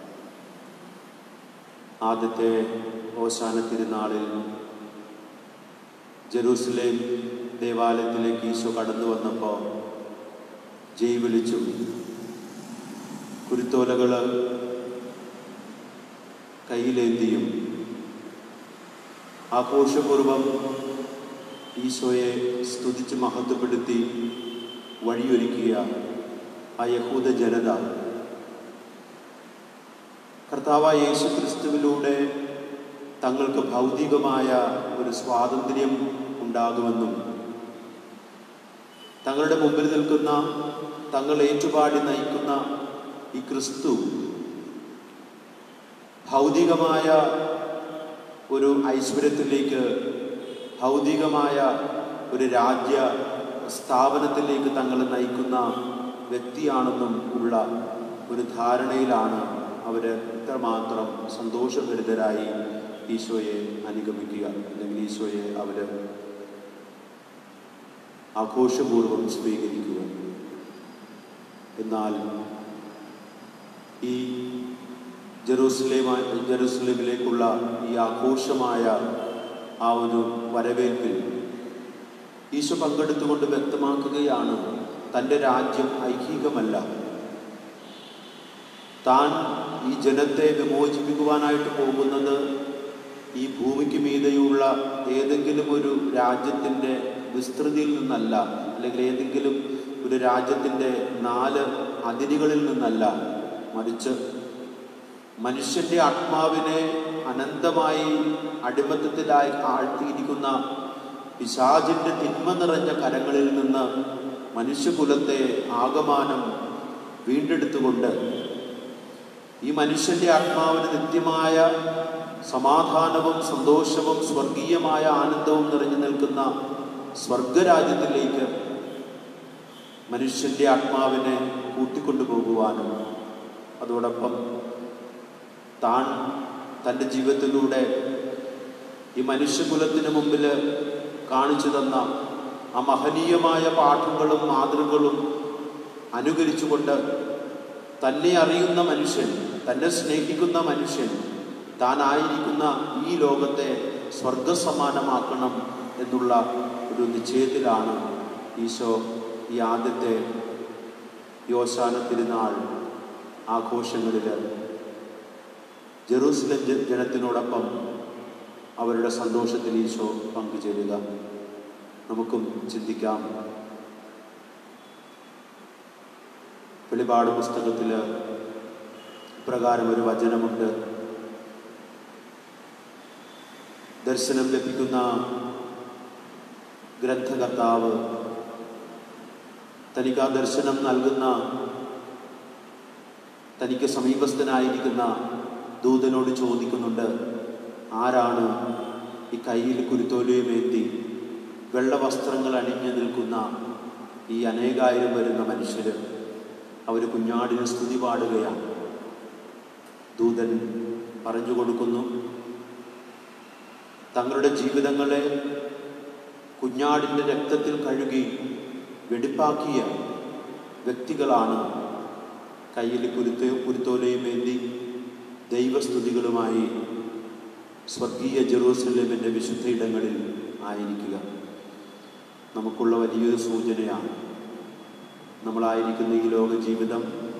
ആദ്യത്തെ ഓശാന തിരുനാളിൽ ജെറൂസലേം ദേവാലയത്തിലേക്ക് ഈശോ കടന്നു വന്നപ്പോൾ ജയ് വിളിച്ചു, കുരുത്തോലകൾ കയ്യിലേന്തിയും ആഘോഷപൂർവം ഈശോയെ സ്തുതിച്ച് മഹത്വപ്പെടുത്തി വഴിയൊരുക്കിയ ആ യഹൂദ ജനത കർത്താവായ യേശു ക്രിസ്തുവിലൂടെ തങ്ങൾക്ക് ഭൗതികമായ ഒരു സ്വാതന്ത്ര്യം ഉണ്ടാകുമെന്നും തങ്ങളുടെ മുമ്പിൽ നിൽക്കുന്ന, തങ്ങൾ ഏറ്റുപാടി നയിക്കുന്ന ഈ ക്രിസ്തു ഭൗതികമായ ഒരു ഐശ്വര്യത്തിലേക്ക്, ഭൗതികമായ ഒരു രാജ്യ സ്ഥാപനത്തിലേക്ക് തങ്ങളെ നയിക്കുന്ന വ്യക്തിയാണെന്നും ഉള്ള ഒരു ധാരണയിലാണ് അവർ ഇത്രമാത്രം സന്തോഷഭരിതരായി ഈശോയെ അനുഗമിക്കുക, അല്ലെങ്കിൽ ഈശോയെ അവർ ആഘോഷപൂർവ്വം സ്വീകരിക്കുക. എന്നാൽ ഈ ജെറൂസലേം ജെറൂസലേമിലേക്കുള്ള ഈ ആഘോഷമായ ആ ഒരു വരവേൽപ്പിൽ ഈശോ പങ്കെടുത്തുകൊണ്ട് വ്യക്തമാക്കുകയാണ്, തൻ്റെ രാജ്യം ഐഹികമല്ല. താൻ ഈ ജനത്തെ വിമോചിപ്പിക്കുവാനായിട്ട് പോകുന്നത് ഈ ഭൂമിക്ക് മീതെയുള്ള ഏതെങ്കിലും ഒരു രാജ്യത്തിൻ്റെ വിസ്തൃതിയിൽ നിന്നല്ല, അല്ലെങ്കിൽ ഏതെങ്കിലും ഒരു രാജ്യത്തിൻ്റെ നാല് അതിരുകളിൽ നിന്നല്ല, മറിച്ച് മനുഷ്യൻ്റെ ആത്മാവിനെ അനന്തമായി അടിമത്തത്തിലായി ആഴ്ത്തിയിരിക്കുന്ന പിശാചിൻ്റെ തിന്മ നിറഞ്ഞ കരങ്ങളിൽ നിന്ന് മനുഷ്യകുലത്തെ ആകമാനം വീണ്ടെടുത്തുകൊണ്ട് ഈ മനുഷ്യൻ്റെ ആത്മാവിന് നിത്യമായ സമാധാനവും സന്തോഷവും സ്വർഗീയമായ ആനന്ദവും നിറഞ്ഞു നിൽക്കുന്ന സ്വർഗരാജ്യത്തിലേക്ക് മനുഷ്യൻ്റെ ആത്മാവിനെ കൂട്ടിക്കൊണ്ടുപോകുവാനും അതോടൊപ്പം താൻ തൻ്റെ ജീവിതത്തിലൂടെ ഈ മനുഷ്യകുലത്തിന് മുമ്പിൽ കാണിച്ചു തന്ന ആ മഹനീയമായ പാഠങ്ങളും മാതൃകകളും അനുകരിച്ചുകൊണ്ട് തന്നെ അറിയുന്ന മനുഷ്യൻ, തന്നെ സ്നേഹിക്കുന്ന മനുഷ്യൻ താനായിരിക്കുന്ന ഈ ലോകത്തെ സ്വർഗസമാനമാക്കണം എന്നുള്ള ഒരു നിശ്ചയത്തിലാണ് ഈശോ ഈ ആദ്യത്തെ യോശാന തിരുനാൾ ആഘോഷങ്ങളിൽ ജെറൂസലേം ജനത്തിനോടൊപ്പം അവരുടെ സന്തോഷത്തിൽ ഈശോ പങ്കുചേരുക. നമുക്കും ചിന്തിക്കാം. വെളിപാട് പുസ്തകത്തിൽ ഇപ്രകാരം ഒരു വചനമുണ്ട്. ദർശനം ലഭിക്കുന്ന ഗ്രന്ഥകർത്താവ് തനിക്ക് ആ ദർശനം നൽകുന്ന, തനിക്ക് സമീപസ്ഥനായിരിക്കുന്ന ദൂതനോട് ചോദിക്കുന്നുണ്ട്, ആരാണ് ഈ കയ്യിൽ കുരുത്തോലയുമേന്തി വെള്ളവസ്ത്രങ്ങൾ അണിഞ്ഞു നിൽക്കുന്ന ഈ അനേകായിരം വരുന്ന മനുഷ്യർ? അവർ കുഞ്ഞാടിന് സ്തുതി പാടുകയാണ്. ദൂതൻ പറഞ്ഞു കൊടുക്കുന്നു, തങ്ങളുടെ ജീവിതങ്ങളെ കുഞ്ഞാടിൻ്റെ രക്തത്തിൽ കഴുകി വെടിപ്പാക്കിയ വ്യക്തികളാണ് കയ്യിൽ കുരുത്തോ കുരുത്തോലയുമേന്തി ദൈവസ്തുതികളുമായി സ്വർഗീയ ജെറൂസലേമിൻ്റെ വിശുദ്ധ ഇടങ്ങളിൽ ആയിരിക്കുക. നമുക്കുള്ള വലിയൊരു സൂചനയാണ്. നമ്മളായിരിക്കുന്ന ഈ ലോക ജീവിതം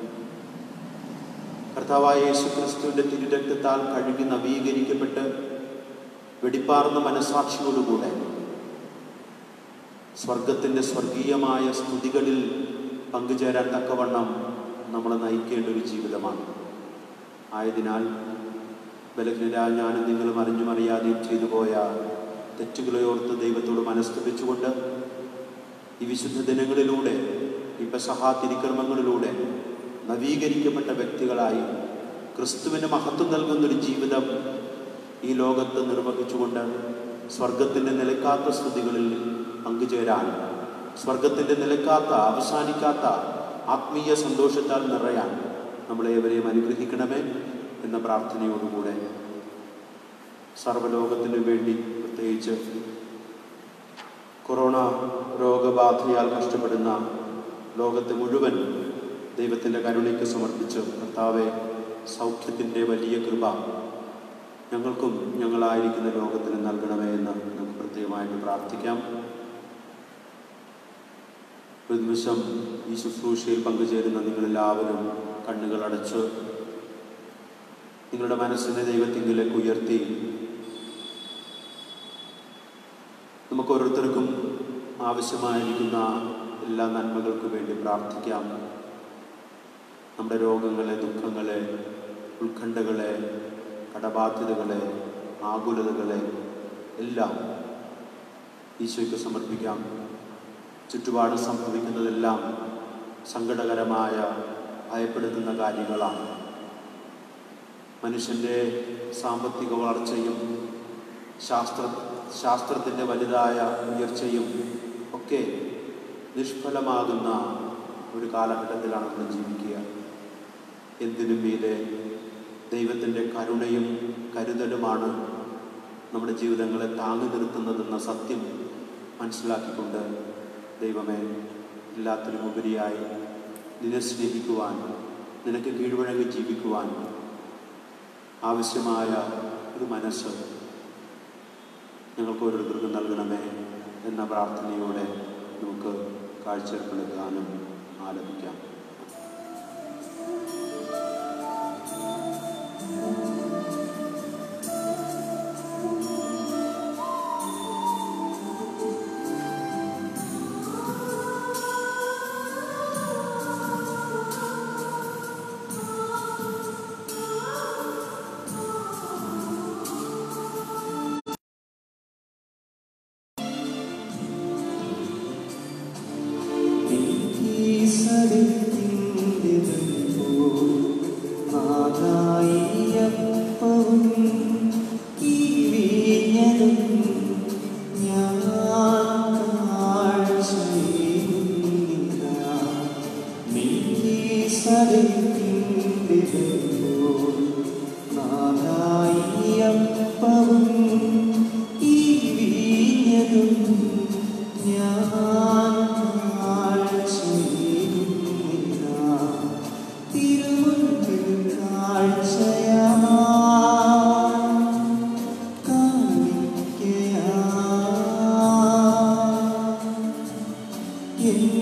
കർത്താവായ യേശുക്രിസ്തുവിൻ്റെ തിരുരക്തത്താൽ കഴുകി നവീകരിക്കപ്പെട്ട് വെടിപ്പാർന്ന മനസാക്ഷിയോടുകൂടെ സ്വർഗത്തിൻ്റെ സ്വർഗീയമായ സ്തുതികളിൽ പങ്കുചേരാൻ തക്കവണ്ണം നമ്മളെ നയിക്കേണ്ട ഒരു ജീവിതമാണ്. ആയതിനാൽ ബലഹീനരായ ഞാനും നിങ്ങളും അറിഞ്ഞും അറിയാതെയും ചെയ്തു പോയ തെറ്റുകളെ ഓർത്ത് ദൈവത്തോട് മനസ്തപിച്ചുകൊണ്ട് ഈ വിശുദ്ധ ദിനങ്ങളിലൂടെ, ഈ പെസഹ തിരുക്കർമ്മങ്ങളിലൂടെ നവീകരിക്കപ്പെട്ട വ്യക്തികളായി ക്രിസ്തുവിന് മഹത്വം നൽകുന്നൊരു ജീവിതം ഈ ലോകത്ത് നിർവഹിച്ചുകൊണ്ട് സ്വർഗത്തിൻ്റെ നിലക്കാത്ത സ്തുതികളിൽ പങ്കുചേരാൻ, സ്വർഗത്തിൻ്റെ നിലക്കാത്ത അവസാനിക്കാത്ത ആത്മീയ സന്തോഷത്താൽ നിറയാൻ നമ്മളേവരെയും അനുഗ്രഹിക്കണമേ എന്ന പ്രാർത്ഥനയോടുകൂടെ സർവ്വലോകത്തിനു വേണ്ടി, പ്രത്യേകിച്ച് കൊറോണ രോഗബാധയാൽ കഷ്ടപ്പെടുന്ന ലോകത്തെ മുഴുവൻ ദൈവത്തിൻ്റെ കരുണയ്ക്ക് സമർപ്പിച്ച്, കർത്താവെ, സൗഖ്യത്തിൻ്റെ വലിയ കൃപ ഞങ്ങൾക്കും ഞങ്ങളായിരിക്കുന്ന ലോകത്തിന് നൽകണമേ എന്ന് നമുക്ക് പ്രത്യേകമായിട്ട് പ്രാർത്ഥിക്കാം. ഒരു നിമിഷം ഈ ശുശ്രൂഷയിൽ പങ്കുചേരുന്ന നിങ്ങളെല്ലാവരും കണ്ണുകൾ അടച്ച് നിങ്ങളുടെ മനസ്സിനെ ദൈവത്തിങ്കിലേക്ക് ഉയർത്തി നമുക്ക് ഓരോരുത്തർക്കും ആവശ്യമായിരിക്കുന്ന എല്ലാ നന്മകൾക്കു വേണ്ടി പ്രാർത്ഥിക്കാം. നമ്മുടെ രോഗങ്ങളെ, ദുഃഖങ്ങളെ, ഉത്കണ്ഠകളെ, കടബാധ്യതകളെ, ആകുലതകളെ എല്ലാം ഈശോയ്ക്ക് സമർപ്പിക്കാം. ചുറ്റുപാട് സംഭവിക്കുന്നതെല്ലാം സങ്കടകരമായ, ഭയപ്പെടുത്തുന്ന കാര്യങ്ങളാണ്. മനുഷ്യൻ്റെ സാമ്പത്തിക വളർച്ചയും ശാസ്ത്ര ശാസ്ത്രത്തിൻ്റെ വലുതായ ഉയർച്ചയും ഒക്കെ നിഷ്ഫലമാകുന്ന ഒരു കാലഘട്ടത്തിലാണ് നമ്മൾ ജീവിക്കുക. എന്തിനും മീതെ ദൈവത്തിൻ്റെ കരുണയും കരുതലുമാണ് നമ്മുടെ ജീവിതങ്ങളെ താങ്ങി നിർത്തുന്നതെന്ന സത്യം മനസ്സിലാക്കിക്കൊണ്ട്, ദൈവമേ, എല്ലാത്തിനും ഉപരിയായി നിന്നെ സ്നേഹിക്കുവാൻ, നിനക്ക് കീഴ്വഴങ്ങി ജീവിക്കുവാൻ ആവശ്യമായ ഒരു മനസ്സ് ഞങ്ങൾക്ക് ഓരോരുത്തർക്കും നൽകണമേ എന്ന പ്രാർത്ഥനയോടെ നമുക്ക് കാഴ്ചവെപ്പുള്ള ഗാനം ആലപിക്കാം.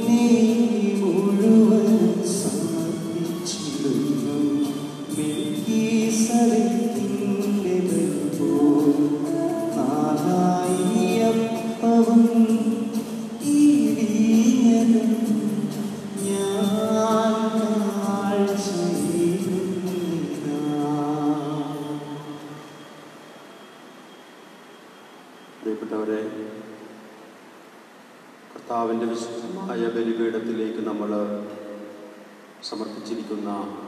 Thank you. കർത്താവിൻ്റെ വിശുദ്ധമായ ബലിപീഠത്തിലേക്ക് നമ്മൾ സമർപ്പിച്ചിരിക്കുന്ന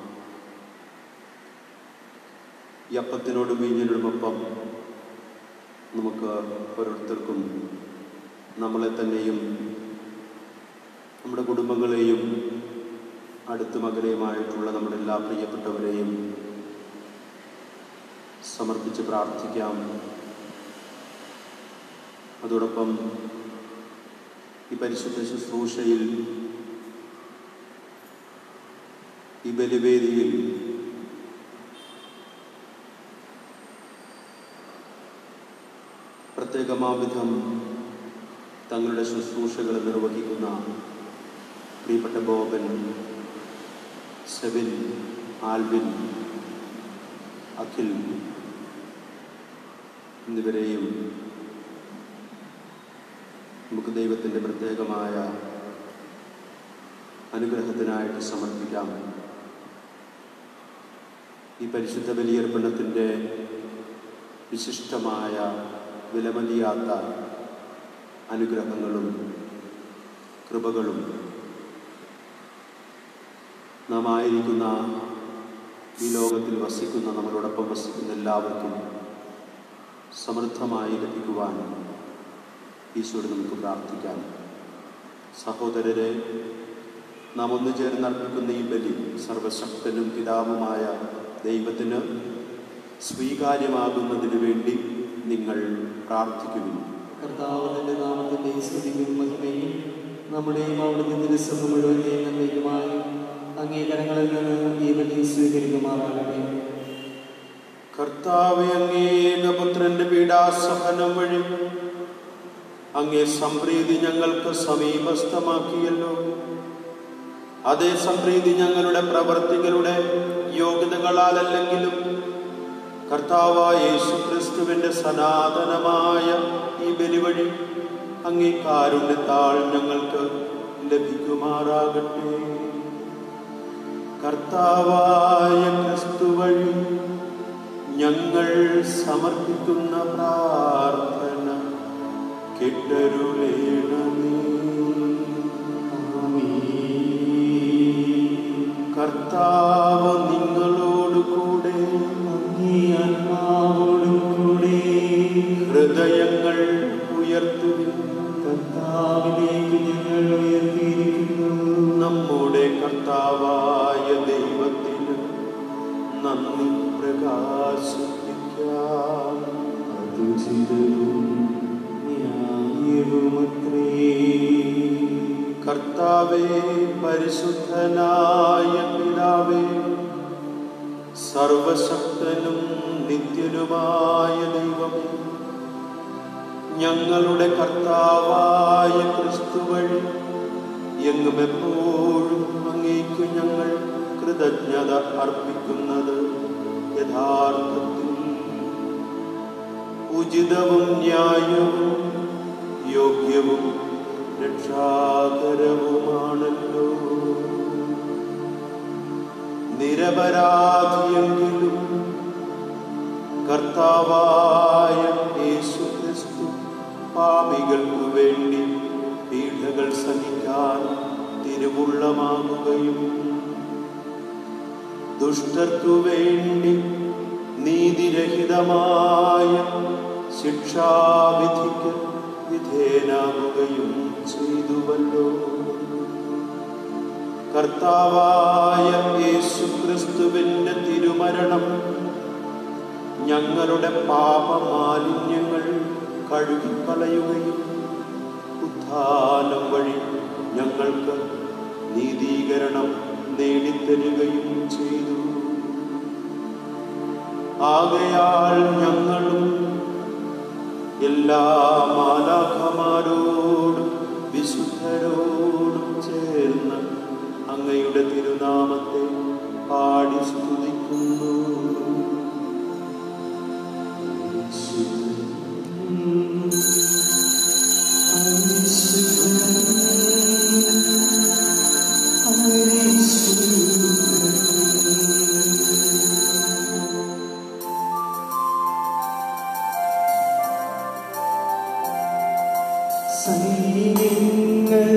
ഈ അപ്പത്തിനോടും വീഞ്ഞിനോടുമൊപ്പം നമുക്ക് ഓരോരുത്തർക്കും നമ്മളെ തന്നെയും നമ്മുടെ കുടുംബങ്ങളെയും അടുത്തും അകലെയുമായിട്ടുള്ള നമ്മുടെ എല്ലാ പ്രിയപ്പെട്ടവരെയും സമർപ്പിച്ച് പ്രാർത്ഥിക്കാം. അതോടൊപ്പം ഈ പരിശുദ്ധ ശുശ്രൂഷയിൽ, ഈ ബലിവേദിയിൽ പ്രത്യേകമാവിധം തങ്ങളുടെ ശുശ്രൂഷകൾ നിർവഹിക്കുന്ന പ്രിയപ്പെട്ട ബോബൻ, സെബിൻ, ആൽവിൻ, അഖിൽ എന്നിവരെയും നമുക്ക് ദൈവത്തിൻ്റെ പ്രത്യേകമായ അനുഗ്രഹത്തിനായിട്ട് സമർപ്പിക്കാം. ഈ പരിശുദ്ധ ബലിയർപ്പണത്തിൻ്റെ വിശിഷ്ടമായ വിലമതിയാത്ത അനുഗ്രഹങ്ങളും കൃപകളും നാം ആയിരിക്കുന്ന ഈ ലോകത്തിൽ വസിക്കുന്ന, നമ്മളോടൊപ്പം വസിക്കുന്ന എല്ലാവർക്കും സമൃദ്ധമായി ലഭിക്കുവാൻ ഈശോയോട് നമുക്ക് പ്രാർത്ഥിക്കാം. സഹോദരരെ, നാം ഒന്നു ചേർന്ന് അർപ്പിക്കുന്ന ഈ ബലി സർവശക്തനും പിതാവുമായ ദൈവത്തിന് സ്വീകാര്യമാകുന്നതിന് വേണ്ടി നിങ്ങൾ പ്രാർത്ഥിക്കുന്നു. കർത്താവിന്റെ നാമത്തിന്റെ സ്തുതിയും മഹിമയും നമ്മുടെയും അവിടുത്തെ ദിവസം മുഴുവനെയും നന്മയ്ക്കുമായി അംഗീകാരങ്ങളിൽ നിന്ന് ഈ ബലി സ്വീകരിക്കുമാറാകട്ടെ. കർത്താവേ, അങ്ങേ ഏകപുത്രന്റെ പീഡാസഹനം വഴി അങ്ങേ സംപ്രീതി ഞങ്ങൾക്ക് സമീപസ്ഥമാക്കിയല്ലോ. അതേ സംപ്രീതി ഞങ്ങളുടെ പ്രവർത്തികളുടെ യോഗ്യതകളാലല്ലെങ്കിലും കർത്താവായ യേശുക്രിസ്തുവിന്റെ സനാതനമായ ഈ ബലി വഴി അങ്ങേ കാരുണ്യത്താൽ ഞങ്ങൾക്ക് ലഭിക്കുമാറാകട്ടെ. കർത്താവായ ക്രിസ്തു വഴി ഞങ്ങൾ സമർപ്പിക്കുന്ന പ്രാർത്ഥന കേട്ടരുളേണമേ. കർത്താവ് നിങ്ങളോട് കൂടെ, ആത്മാവോടുകൂടെ ഹൃദയങ്ങൾ ഉയർത്തുവിൻ. കർത്താവിലേക്ക് ഞങ്ങൾ ഉയർത്തിയിരിക്കുന്നു. നമ്മുടെ കർത്താവായ ദൈവത്തിന് നന്ദി പ്രകാശിപ്പിക്കാം. അതുചിതവും ന്യായവുമത്രേ. കർത്താവേ, പരിശുദ്ധനായ പിതാവേ, സർവശക്തനും നിത്യനുമായ ദൈവമേ, ഞങ്ങളുടെ കർത്താവായ ക്രിസ്തു വഴി എങ്ങും എപ്പോഴും അങ്ങേക്ക് ഞങ്ങൾ കൃതജ്ഞത അർപ്പിക്കുന്നത് യഥാർത്ഥത്തിൽ ഉചിതവും ന്യായവും യോഗ്യവും രക്ഷാകരവുമാണല്ലോ. നിരപരാധിയെങ്കിലും കർത്താവായ യേശുക്രിസ്തു പാപികൾക്കു വേണ്ടി പീഡകൾ സഹിക്കാൻ തിരുവുള്ളമാകുകയും ദുഷ്ടർക്കു വേണ്ടി നീതിരഹിതമായ ശിക്ഷാവിധിക്ക് വിധേയനാകുകയും ചെയ്തുവല്ലോ. കർത്താവായ യേശുക്രിസ്തുവിന്റെ തിരുമരണം ഞങ്ങളുടെ പാപമാലിന്യങ്ങൾ കഴുകിക്കളയുകയും ഉത്ഥാനം വഴി ഞങ്ങൾക്ക് നീതീകരണം നേടിത്തരുകയും ചെയ്തു. ആകയാൽ ഞങ്ങളും എല്ലാ മാലാഖമാരോടും വിശുദ്ധരോടും ചേർന്ന് അങ്ങയുടെ തിരുനാമത്തെ പാടി സ്തുതിക്കുന്നു. സൈന്യങ്ങൾ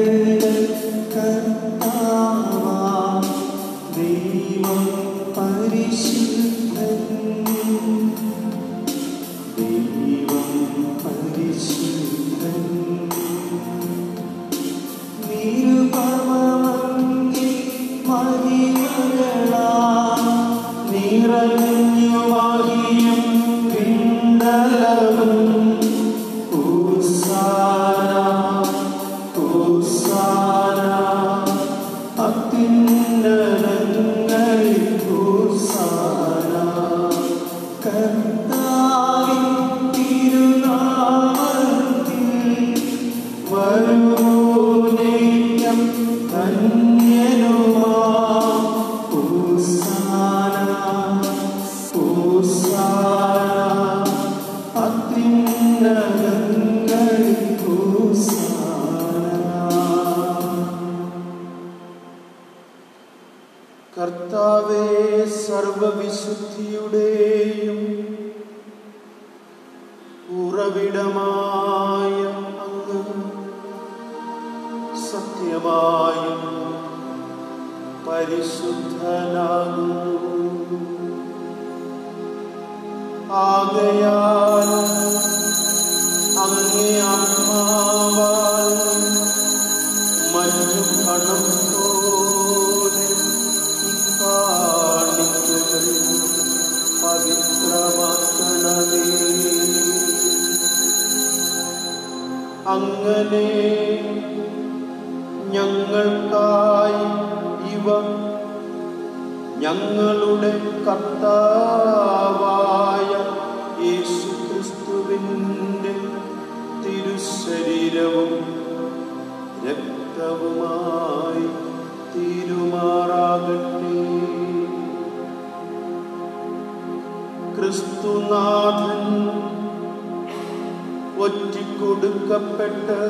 കർത്താവേ, സർവവിശുദ്ധിയുടെയും ഉറവിടമായ അങ്ങ് സത്യമായും പരിശുദ്ധനാകുന്നു. ആകയാൽ അങ്ങേ ആത്മാവാൽ മഞ്ഞു കണം പോലെ ഇക്കാണിക്കകൾ പവിത്രമാക്കണമേ. അങ്ങനെ ഞങ്ങൾക്കായി ഇവ ഞങ്ങളുടെ കർത്താവായ യേശുക്രിസ്തുവിന്റെ തിരുശരീരവും രക്തവുമായി തീരുമാറാകട്ടെ. ക്രിസ്തുനാഥൻ ഒറ്റിക്കൊടുക്കപ്പെട്ട്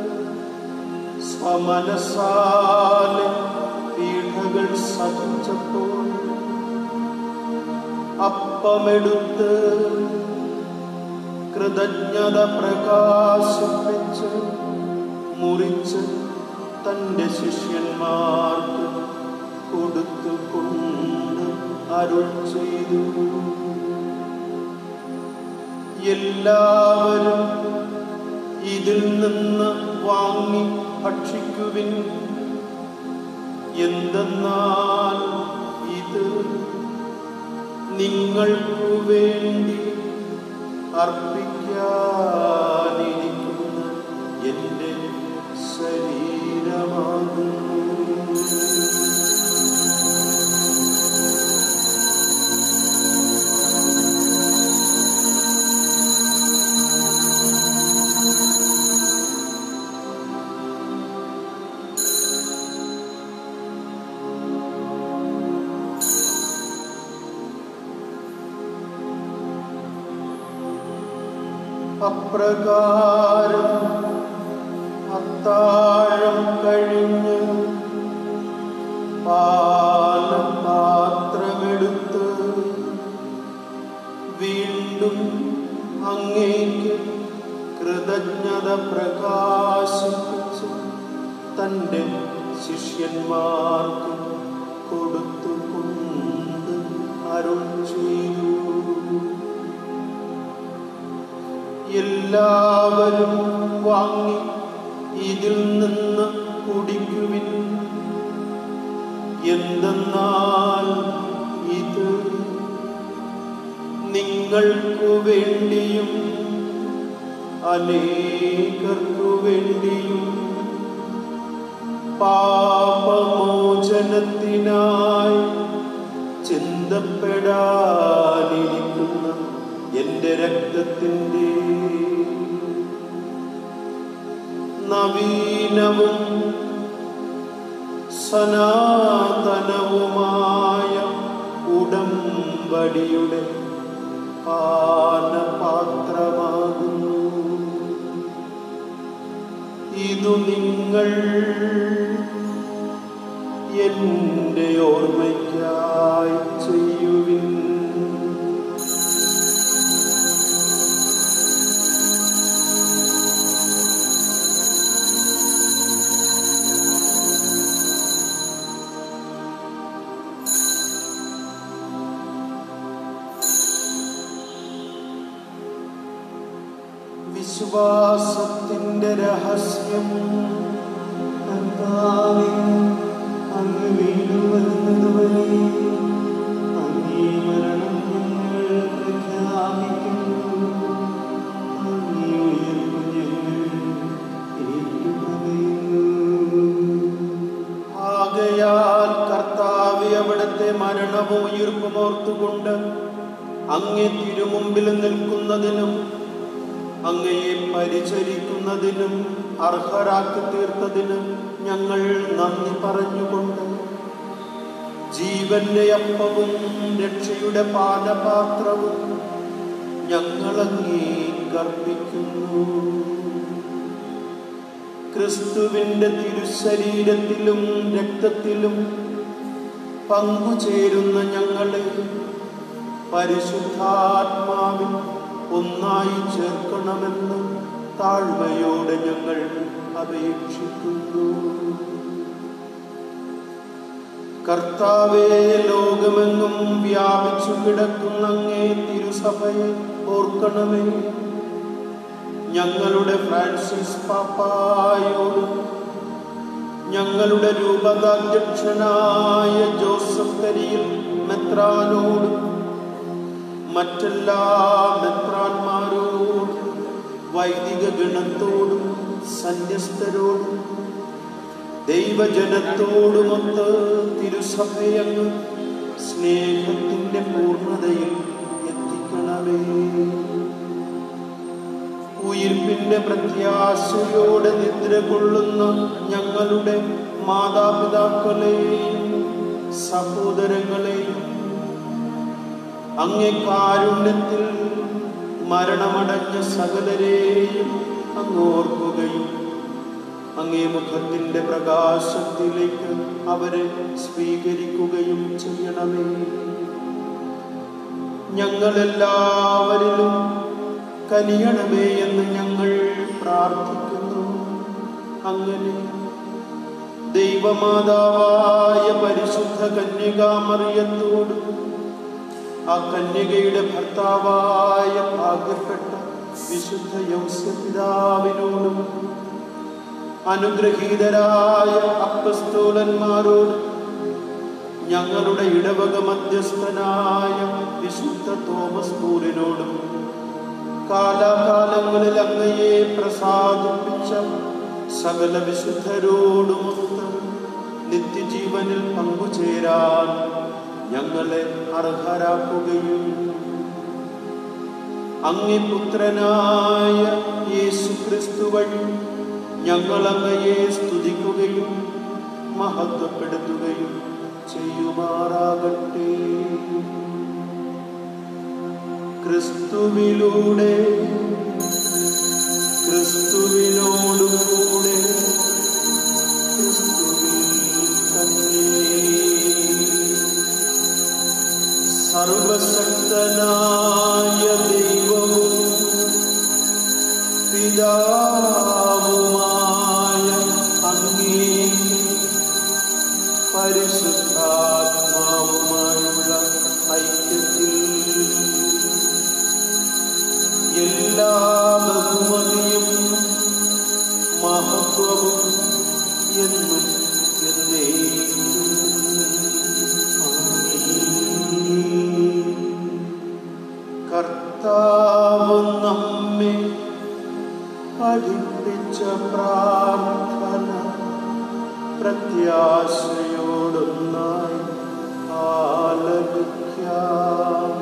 സ്വമനസാലെ പീഡകൾ സഹിച്ചപ്പോൾ അപ്പമെടുത്ത് കൃതജ്ഞത പ്രകാശിപ്പിച്ച് മുറിച്ച് തൻ്റെ ശിഷ്യന്മാർക്ക് കൊടുത്തുകൊണ്ട് അരുൾ ചെയ്തു. എല്ലാവരും ഇതിൽ നിന്ന് വാങ്ങി ഭക്ഷിക്കുവിൻ. എന്തെന്നാൽ ഇത് നിങ്ങൾക്കു വേണ്ടി അർപ്പിക്കാനിരിക്കുന്ന എൻ്റെ ശരീരമാകുന്നു. അപ്രകാരം അത്താഴം കഴിഞ്ഞ് പാനപാത്രമെടുത്ത് വീണ്ടും അങ്ങേക്ക് കൃതജ്ഞത പ്രകാശിപ്പിച്ച് തൻ്റെ ശിഷ്യന്മാർക്ക് കൊടുത്തുകൊണ്ട് അരുൾ ചെയ്തു. എല്ലാവരും വാങ്ങി ഇതിൽ നിന്ന് കുടിക്കുവിൻ. എന്തെന്നാൽ ഇത് നിങ്ങൾക്കു വേണ്ടിയും അനേകർക്കു വേണ്ടിയും പാപമോചനത്തിനായി ചിന്തപ്പെടാനിരിക്കുന്ന എൻ്റെ രക്തത്തിൻ്റെ നവീനവും സനാതനവുമായ ഉടമ്പടിയുടെ പാനപാത്രമാകുന്നു. ഇതു നിങ്ങൾ എൻ്റെ ഓർമ്മയ്ക്കായി ചെയ്യുവിൻ. വിശ്വാസത്തിൻ്റെ രഹസ്യം. കർത്താവേ, അങ്ങ് അങ്ങേ തിരുമുമ്പിൽ നിൽക്കുന്നതിനും അങ്ങയെ പരിചരിക്കുന്നതിനും അർഹരാക്കി തീർത്തതിനും ഞങ്ങൾ നന്ദി പറഞ്ഞുകൊണ്ട് ജീവന്റെ അപ്പവും രക്ഷയുടെ പാനപാത്രവും ഞങ്ങൾ അങ്ങേക്ക് അർപ്പിക്കുന്നു. ക്രിസ്തുവിന്റെ തിരുശരീരത്തിലും രക്തത്തിലും പങ്കുചേരുന്ന ഞങ്ങളെ പരിശുദ്ധാത്മാവിൽ ഒന്നായി ചേർക്കണമെന്ന് താഴ്മയോടെ ഞങ്ങൾ അപേക്ഷിക്കുന്നു. കർത്താവേ, ലോകമെങ്ങും വ്യാപിച്ചു കിടക്കുന്ന അങ്ങേ തിരുസഭയെ ഓർക്കണമേ. ഞങ്ങളുടെ ഫ്രാൻസിസ് പാപ്പായോടും ഞങ്ങളുടെ രൂപതാധ്യക്ഷനായ ജോസഫ് കരിയിൽ മെത്രാനോടും മറ്റെല്ലാ മെത്രാന്മാരോടും വൈദിക ഗണത്തോടും സന്യസ്തരോടും ദൈവജനത്തോടുമൊത്ത് തിരുസഭയങ്ങ് സ്നേഹത്തിൻ്റെ പൂർണ്ണതയിൽ എത്തിക്കണമേ. ഉയിർപ്പിന്റെ പ്രത്യാശയോടെ നിദ്ര കൊള്ളുന്ന ഞങ്ങളുടെ മാതാപിതാക്കളെയും സഹോദരങ്ങളെയും അങ്ങേ കാരുണ്യത്തിൽ മരണമടഞ്ഞ സകലരെയും അങ്ങോർക്കുകയും അങ്ങേ മുഖത്തിന്റെ പ്രകാശത്തിലേക്ക് അവരെ സ്വീകരിക്കുകയും ചെയ്യണമേ. ഞങ്ങളെല്ലാവരിലും കനിയണമേ എന്ന് ഞങ്ങൾ പ്രാർത്ഥിക്കുന്നു. അങ്ങനെ ദൈവമാതാവായ പരിശുദ്ധ കന്യകാമറിയത്തോടും ആ കന്യകയുടെ ഭർത്താവായ ഭാഗ്യപ്പെട്ട വിശുദ്ധ യൗസപിതാവിനോടും അനുഗ്രഹീതരായ അപ്പസ്തോലന്മാരോടും ഞങ്ങളുടെ ഇടവക മധ്യസ്ഥനായ വിശുദ്ധ തോമസ് പൂരിനോടും കാലാകാലങ്ങളിൽ അങ്ങയെ പ്രസാദിപ്പിച്ച സകല വിശുദ്ധരോടുമൊത്ത് നിത്യജീവനിൽ പങ്കുചേരാൻ ഞങ്ങളെ അർഹരാക്കുകയും അങ്ങേ പുത്രനായ യേശുക്രിസ്തു വഴി ഞങ്ങൾ അങ്ങയെ സ്തുതിക്കുകയും മഹത്വപ്പെടുത്തുകയും ചെയ്യുമാറാകട്ടെ. ക്രിസ്തുവിലൂടെ ക്രിസ്തുവിനോടുകൂടെ സർവശക്തനായ ദൈവവും പിതാവുമായ അങ്ങേ പരിശുദ്ധാത്മാവുമായുള്ള ഐക്യത്തിൽ എല്ലാ ബഹുമതിയും മഹത്വവും എന്നും എന്നേക്കും കർത്താവ് നമ്മെ പഠിപ്പിച്ച പ്രാർത്ഥന പ്രത്യാശയോടൊന്നായി ആലപിക്കാം.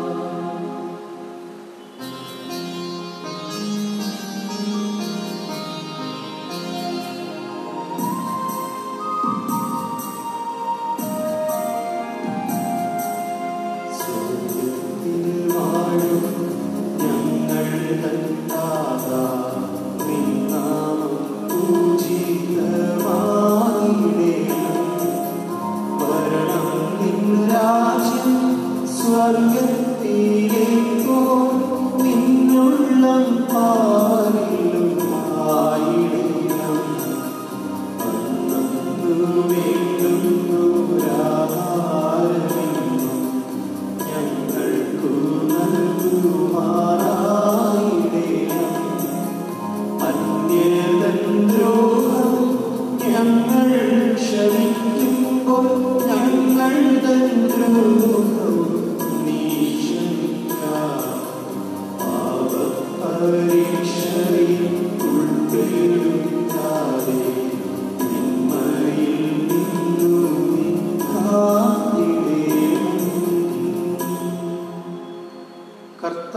ഞങ്ങൾ ക്ഷമിക്കുമ്പോൾ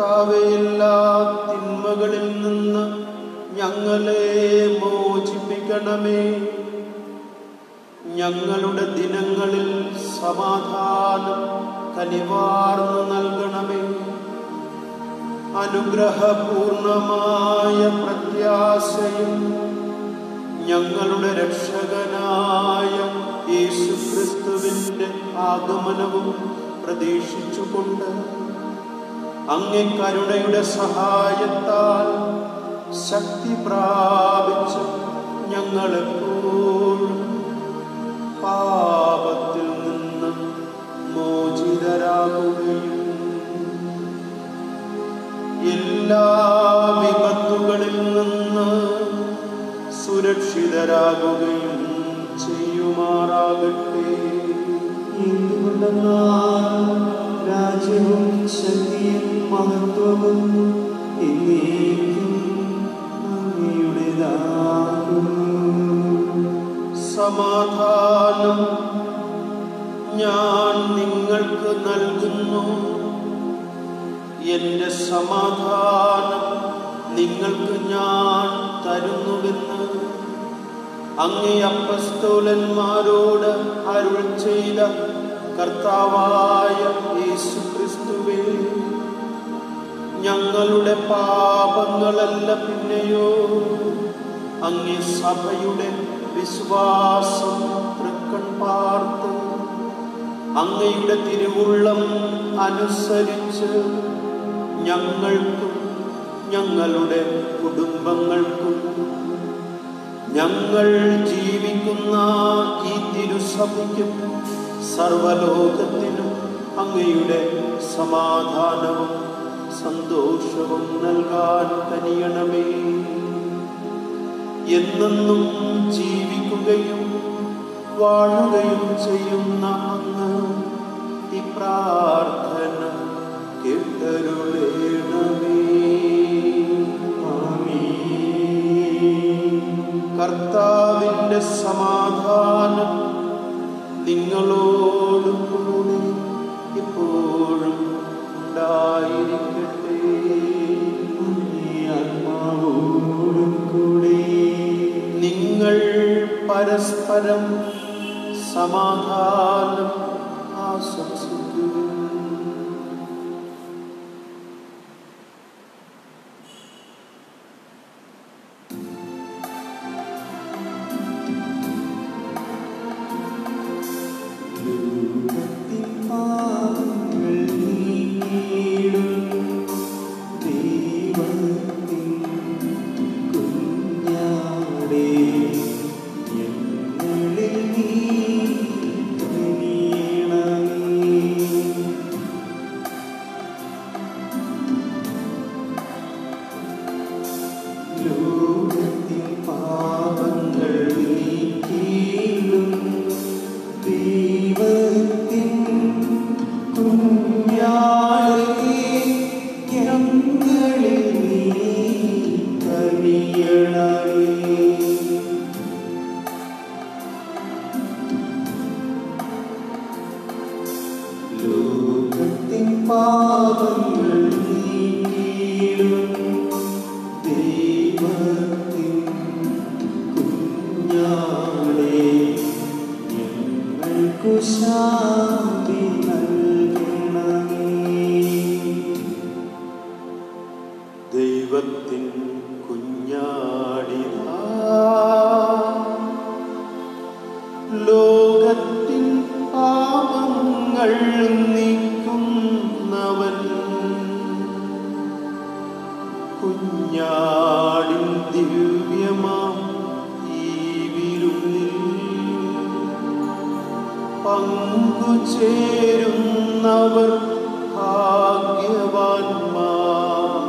കർത്താവേ, എല്ലാ തിന്മകളിൽ നിന്ന് ഞങ്ങളെ മോചിപ്പിക്കണമേ. ഞങ്ങളുടെ ദിനങ്ങളിൽ സമാധാനം കനിവാർന്നു നൽകണമേ. അനുഗ്രഹപൂർണമായ പ്രത്യാശയും ഞങ്ങളുടെ രക്ഷകനായ യേശുക്രിസ്തുവിൻ്റെ ആഗമനവും പ്രതീക്ഷിച്ചുകൊണ്ട് അങ്ങേ കരുണയുടെ സഹായത്താൽ ശക്തി പ്രാപിച്ച് ഞങ്ങളെപ്പോഴും പാപത്തിൽ നിന്ന് മോചിതരാകുകയും എല്ലാ വിപത്തുകളിൽ നിന്ന് സുരക്ഷിതരാകുകയും ചെയ്യുമാറാകട്ടെ. എന്തുകൊണ്ടെന്നാൽ രാജ്യവും ശക്തിയും മഹത്വവും എന്നേക്കും അങ്ങയുടേതാകുന്നു. സമാധാനം ഞാൻ നിങ്ങൾക്ക് നൽകുന്നു, എൻ്റെ സമാധാനം നിങ്ങൾക്ക് ഞാൻ തരുന്നുവെന്ന് അങ്ങേ അപ്പസ്തോലന്മാരോട് അരുൾ ചെയ്ത കർത്താവായ യേശുക്രിസ്തുവേ, ഞങ്ങളുടെ പാപങ്ങളല്ല പിന്നെയോ അങ്ങേ സഭയുടെ വിശ്വാസം തൃക്കൺ പാർത്ത് അങ്ങയുടെ തിരുവുള്ളം അനുസരിച്ച് ഞങ്ങൾക്കും ഞങ്ങളുടെ കുടുംബങ്ങൾക്കും ഞങ്ങൾ ജീവിക്കുന്ന ഈ തിരുസഭയ്ക്കും സർവലോകത്തിനും അങ്ങയുടെ സമാധാനവും സന്തോഷവും നൽകാൻ കനിയണമേ. എന്നെന്നും ജീവിക്കുകയും വാഴുകയും ചെയ്യുന്ന അങ്ങ് ഈ പ്രാർത്ഥന കേട്ടരുളേണമേ. കർത്താവിൻ്റെ സമാധാനം നിങ്ങളോടും കൂടി ഇപ്പോഴും ഉണ്ടായിരിക്കട്ടെ. ആത്മാവോടും കൂടി നിങ്ങൾ പരസ്പരം സമാധാനം ആശംസിക്കുന്നു. ദൈവത്തിൻ കുഞ്ഞാടിതാ, ലോകത്തിൻ പാപങ്ങൾ നീക്കുന്നവൻ, കുഞ്ഞാടിൻ ദിവ്യമാം ഈ വിരുന്നിൽ പങ്കുചേരുന്നവർ ഭാഗ്യവാന്മാർ.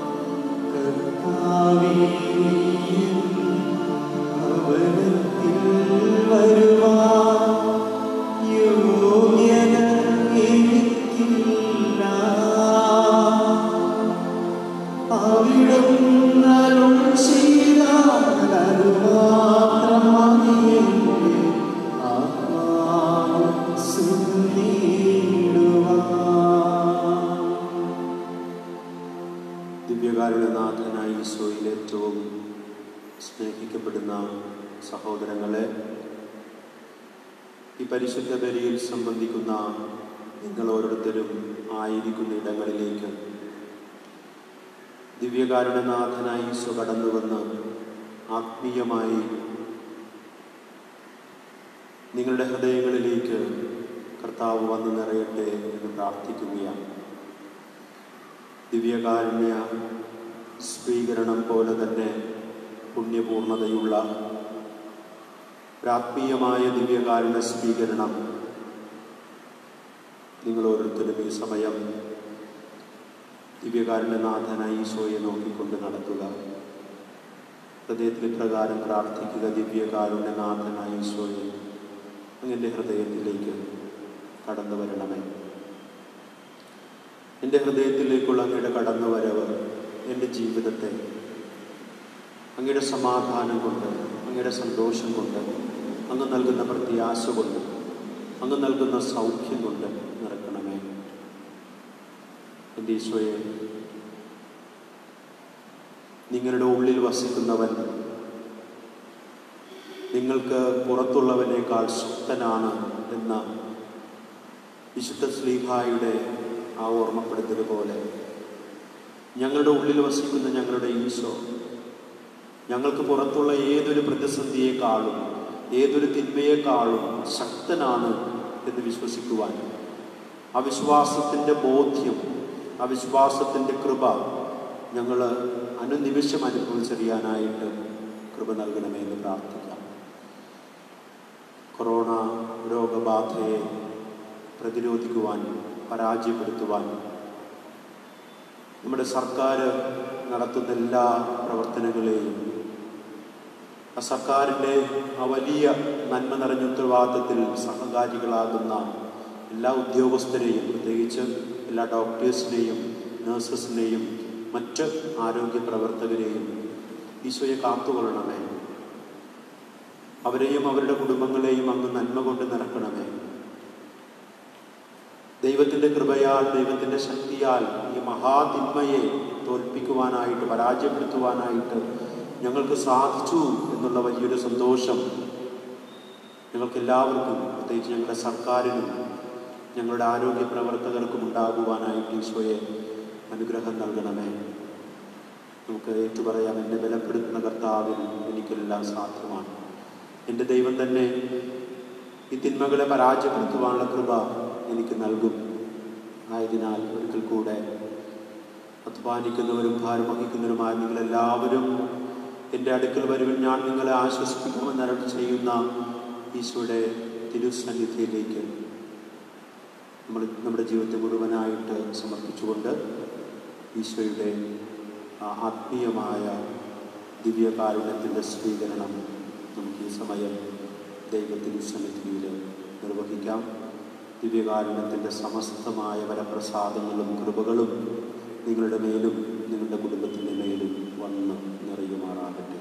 ഭവനത്തിൽ വരുവാൻ യോഗ്യത എനിക്കില്ല. അവിടുന്ന് അരുൾ ചെയ്താൽ അത് മാത്രം മതി. എൻ്റെ ആത്മാവ് സുഖിടുവാൻ സ്നേഹിക്കപ്പെടുന്ന സഹോദരങ്ങളെ, ഈ പരിശുദ്ധ ബലിയിൽ സംബന്ധിക്കുന്ന നിങ്ങൾ ഓരോരുത്തരും ആയിരിക്കുന്ന ഇടങ്ങളിലേക്ക് ദിവ്യകാരുണ്യനാഥനായി ഈശോ കടന്നുവന്ന് ആത്മീയമായി നിങ്ങളുടെ ഹൃദയങ്ങളിലേക്ക് കർത്താവ് വന്നു നിറയട്ടെ എന്ന് പ്രാർത്ഥിക്കുകയാണ്. ദിവ്യകാരുണ്യ സ്വീകരണം പോലെ തന്നെ പുണ്യപൂർണതയുള്ള ആത്മീയമായ ദിവ്യകാരുണ്യ സ്വീകരണം നിങ്ങൾ ഓരോരുത്തരും ഈ സമയം ദിവ്യകാരുണ്യനാഥനായ ഈശോയെ നോക്കിക്കൊണ്ട് നടത്തുക. ഹൃദയത്തിൽ പ്രകാരം പ്രാർത്ഥിക്കുക: ദിവ്യകാരുണ്യനാഥനായ ഈശോയെ, അങ്ങൻ്റെ ഹൃദയത്തിലേക്ക് കടന്നു വരണമേ. എൻ്റെ ഹൃദയത്തിലേക്കുള്ള അങ്ങയുടെ കടന്നുവരവ് എൻ്റെ ജീവിതത്തെ അങ്ങയുടെ സമാധാനം കൊണ്ട്, അങ്ങയുടെ സന്തോഷം കൊണ്ട്, അങ്ങ് നൽകുന്ന പ്രത്യാശ കൊണ്ട്, അങ്ങ് നൽകുന്ന സൗഖ്യം കൊണ്ട് നിറക്കണമേ. എൻ്റെ ഈശോയെ, നിങ്ങളുടെ ഉള്ളിൽ വസിക്കുന്നവൻ നിങ്ങൾക്ക് പുറത്തുള്ളവനേക്കാൾ ശക്തനാണ് എന്ന വിശുദ്ധ ശ്ലീഹായുടെ ആ ഓർമ്മപ്പെടുത്തൽ പോലെ ഞങ്ങളുടെ ഉള്ളിൽ വസിക്കുന്ന ഞങ്ങളുടെ ഈശോ ഞങ്ങൾക്ക് പുറത്തുള്ള ഏതൊരു പ്രതിസന്ധിയെക്കാളും ഏതൊരു തിന്മയെക്കാളും ശക്തനാണ് എന്ന് വിശ്വസിക്കുവാൻ, ആ വിശ്വാസത്തിൻ്റെ ബോധ്യം, ആ വിശ്വാസത്തിൻ്റെ കൃപ ഞങ്ങൾ അനുനിമിഷം അനുഭവിച്ചറിയാനായിട്ട് കൃപ നൽകണമേ എന്ന് പ്രാർത്ഥിക്കാം. കൊറോണ രോഗബാധയെ പ്രതിരോധിക്കുവാൻ, പരാജയപ്പെടുത്തുവാൻ നമ്മുടെ സർക്കാർ നടത്തുന്ന എല്ലാ പ്രവർത്തനങ്ങളെയും, ആ സർക്കാരിൻ്റെ ആ വലിയ നന്മ നിറഞ്ഞ ഉത്തരവാദിത്തത്തിൽ സഹകാരികളാകുന്ന എല്ലാ ഉദ്യോഗസ്ഥരെയും, പ്രത്യേകിച്ച് എല്ലാ ഡോക്ടേഴ്സിനെയും നഴ്സസിനെയും മറ്റ് ആരോഗ്യ പ്രവർത്തകരെയും ഈശോയെ കാത്തുകൊള്ളണമേ. അവരെയും അവരുടെ കുടുംബങ്ങളെയും അങ്ങ് നന്മ കൊണ്ട് നിറക്കണമേ. ദൈവത്തിൻ്റെ കൃപയാൽ, ദൈവത്തിൻ്റെ ശക്തിയാൽ ഈ മഹാതിന്മയെ തോൽപ്പിക്കുവാനായിട്ട്, പരാജയപ്പെടുത്തുവാനായിട്ട് ഞങ്ങൾക്ക് സാധിച്ചു എന്നുള്ള വലിയൊരു സന്തോഷം ഞങ്ങൾക്കെല്ലാവർക്കും, പ്രത്യേകിച്ച് ഞങ്ങളുടെ സർക്കാരിനും ഞങ്ങളുടെ ആരോഗ്യ പ്രവർത്തകർക്കും ഉണ്ടാകുവാനായിട്ട് ഈശോയെ അനുഗ്രഹം നൽകണമേ. നമുക്ക് ഏറ്റുപറയാം: എന്നെ ബലപ്പെടുത്തുന്ന കർത്താവിൽ എനിക്കെല്ലാം സാധ്യമാണ്. എൻ്റെ ദൈവം തന്നെ ഈ തിന്മകളെ പരാജയപ്പെടുത്തുവാനുള്ള കൃപ എനിക്ക് നൽകും. ആയതിനാൽ ഒരിക്കൽ കൂടെ അധ്വാനിക്കുന്നവരും ഭാരം വഹിക്കുന്നവരുമായ നിങ്ങളെല്ലാവരും എൻ്റെ അടുക്കൽ വരുവിൻ, ഞാൻ നിങ്ങളെ ആശ്വസിപ്പിക്കുമെന്ന് അരുളി ചെയ്യുന്ന ഈശോയുടെ തിരുസന്നിധിയിലേക്ക് നമ്മൾ നമ്മുടെ ജീവിതത്തെ മുഴുവനായിട്ട് സമർപ്പിച്ചുകൊണ്ട് ഈശോയുടെ ആത്മീയമായ ദിവ്യകാരുണ്യത്തിൻ്റെ സ്വീകരണം നമുക്ക് ഈ സമയം ദൈവത്തിൻ്റെ സന്നിധിയിൽ നിർവഹിക്കാം. ദിവ്യകാരുണ്യത്തിൻ്റെ സമസ്തമായ വരപ്രസാദങ്ങളും കൃപകളും നിങ്ങളുടെ മേലും നിങ്ങളുടെ കുടുംബത്തിൻ്റെ മേലും വന്ന് നിറയുമാറാകട്ടെ.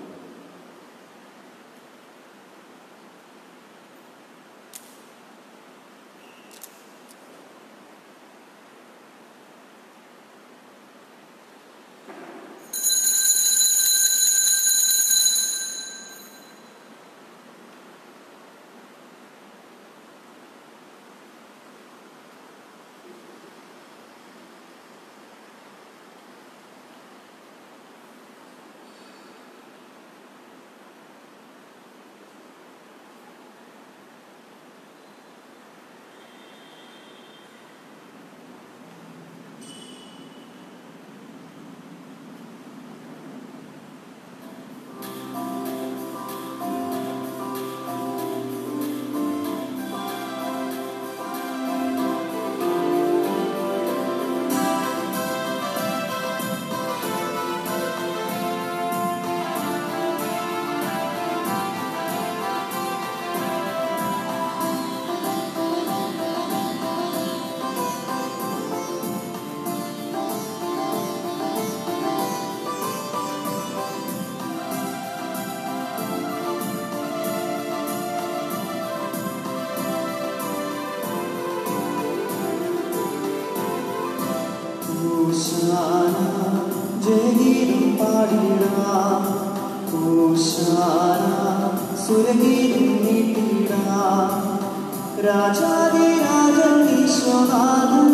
ജയഗീതം പാടിടാം, ഓശാന സുരഗീതം നീട്ടിടാം. രാജാധിരാജൻ ഈശോനാഥൻ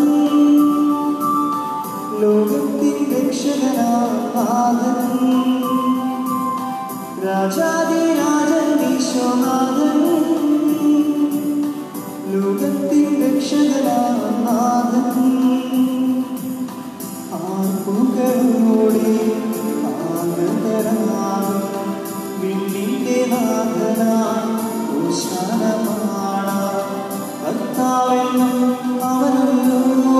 ലോകത്തിൻ രക്ഷകനാഥൻ. രാജാധിരാജൻ ഈശോനാഥൻ ലോകത്തിൻ രക്ഷകനാഥൻ. ആർപ്പുകളോടെ ആനന്ദരാകും വിണ്ണിന്റെ നാഥനായി ഓശാന പാടാം. കർത്താവെന്നും അവനല്ലോ.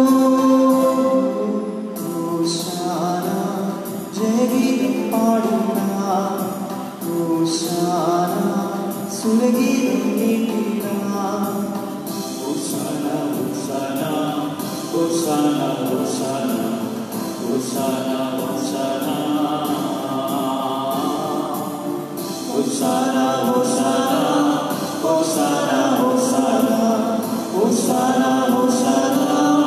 ഓശാന ജയഗീതം പാടിടാം. ഓശാന സുരഗീതം നീട്ടിടാം. ഹോസാന ഹോസാന ഹോസാന ഹോസാന ഹോസാന ഹോസാന ഹോസാന ഹോസാന ഹോസാന ഹോസാന ഹോസാന.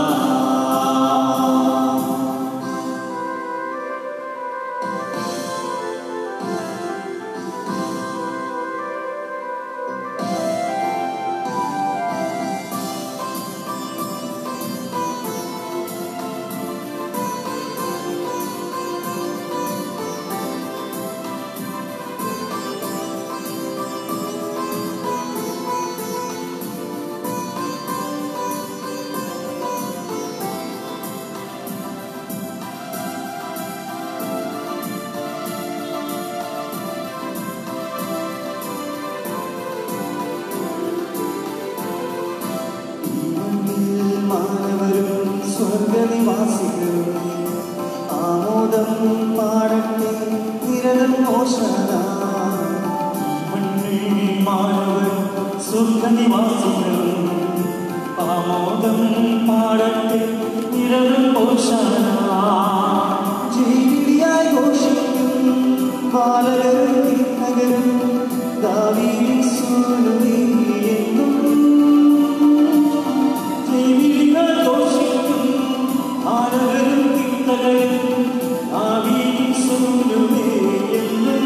മാനവരും സ്വർഗനിവാസികളും ആമോദം പാടട്ടെ നിരതം ഓശാന. മണ്ണിൽ മാനവരും സ്വർഗനിവാസികളും ആമോദം പാടട്ടെ നിരതം ഓശാന. ജയിലിയായി ഘോഷിക്കും ബാലകരും തീർത്ഥകരും ദാവീദിൻ സുരനീ എന്നും. ജയിലികൾ ഘോഷിക്കും ബാലകരും തീർത്ഥകരും ദാവീദിൻ സുരനീ എന്നും.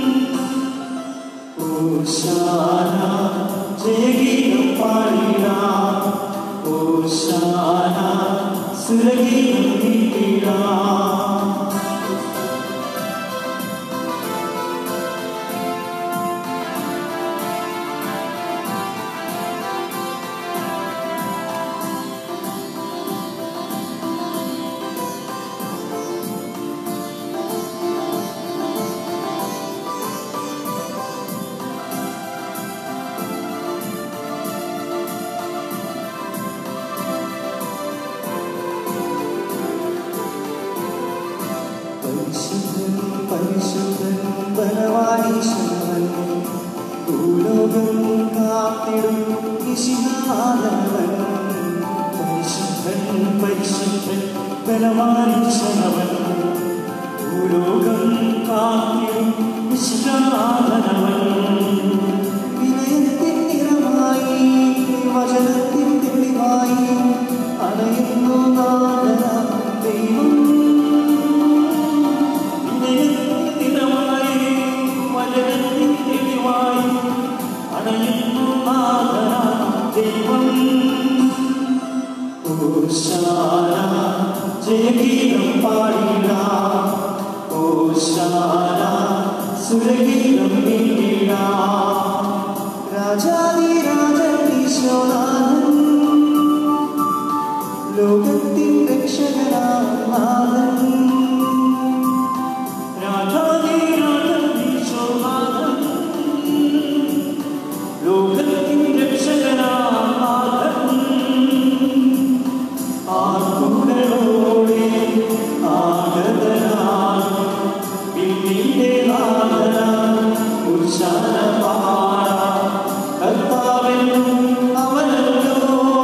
ഓശാന ജയഗീതം പാടിടാം. ഓശാന സുരഗീതം നീട്ടിടാം. പരിശുദ്ധൻ പരിശുദ്ധൻ ബലവാനീശ്വരൻ ഭൂലോകം കാത്തിടും ഈശോനാഥൻ. പരിശുദ്ധൻ പരിശുദ്ധൻ ബലവാനീശ്വരൻ ഭൂലോകം കാത്തിടും ഈശോനാഥനവൻ. വിനയത്തിൻ നിറമായി വചനത്തിൻ തെളിവായി അണയുന്നു നാഥനാം ദൈവം. വിനയത്തിനിടമായി വചനത്തിൻ തെളിവായി അണയുന്നു നാഥനാം ദൈവം. ഓശാന ജയഗീതം പാടിടാം. ഓശാന സുരഗീതം നീട്ടിടാം. രാജാധിരാജൻ ഈശോനാഥൻ ലോകത്തിൻ രക്ഷകനാഥൻ. രാജാധിരാജൻ ഈശോനാഥൻ ലോകത്തിൻ രക്ഷകനാഥൻ. ആർപ്പുകളോടെ ആഗതനായി വിണ്ണിന്റെ നാഥനായി ഓശാന പാടാം. കർത്താവെന്നും അവനല്ലോ.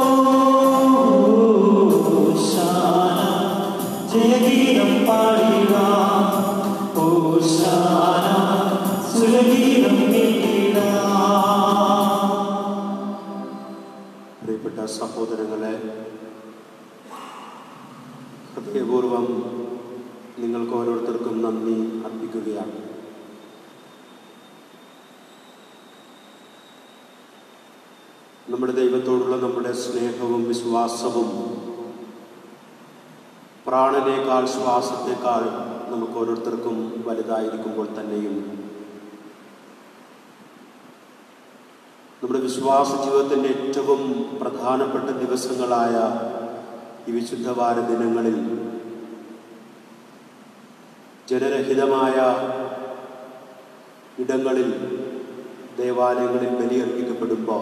ഓശാന ജയഗീതം പാടിടാം. ഓശാന സുരഗീതം നീട്ടിടാം. പ്രിയപ്പെട്ട സഹോദരങ്ങളെ, ഹൃദയപൂർവം നിങ്ങൾക്ക് ഓരോരുത്തർക്കും നന്ദി അർപ്പിക്കുകയാണ്. നമ്മുടെ ദൈവത്തോടുള്ള നമ്മുടെ സ്നേഹവും വിശ്വാസവും പ്രാണനേക്കാൾ ശ്വാസത്തേക്കാൾ നമുക്ക് ഓരോരുത്തർക്കും വലുതായിരിക്കുമ്പോൾ തന്നെയും നമ്മുടെ വിശ്വാസ ജീവിതത്തിൻ്റെ ഏറ്റവും പ്രധാനപ്പെട്ട ദിവസങ്ങളായ ഈ വിശുദ്ധവാര ദിനങ്ങളിൽ ജനരഹിതമായ ഇടങ്ങളിൽ ദേവാലയങ്ങളിൽ ബലിയർപ്പിക്കപ്പെടുമ്പോൾ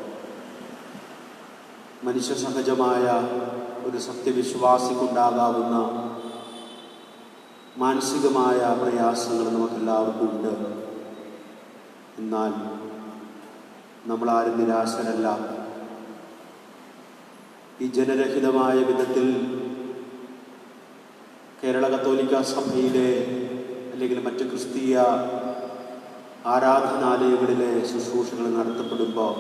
മനുഷ്യ സഹജമായ ഒരു സത്യവിശ്വാസിക്കുണ്ടാകാവുന്ന മാനസികമായ പ്രയാസങ്ങൾ നമുക്കെല്ലാവർക്കും ഉണ്ട്. എന്നാൽ നമ്മളാരും നിരാശരല്ല. ഈ ജനരഹിതമായ വിധത്തിൽ കേരള കത്തോലിക്ക സഭയിലെ അല്ലെങ്കിൽ മറ്റ് ക്രിസ്തീയ ആരാധനാലയങ്ങളിലെ ശുശ്രൂഷകൾ നടത്തപ്പെടുമ്പോൾ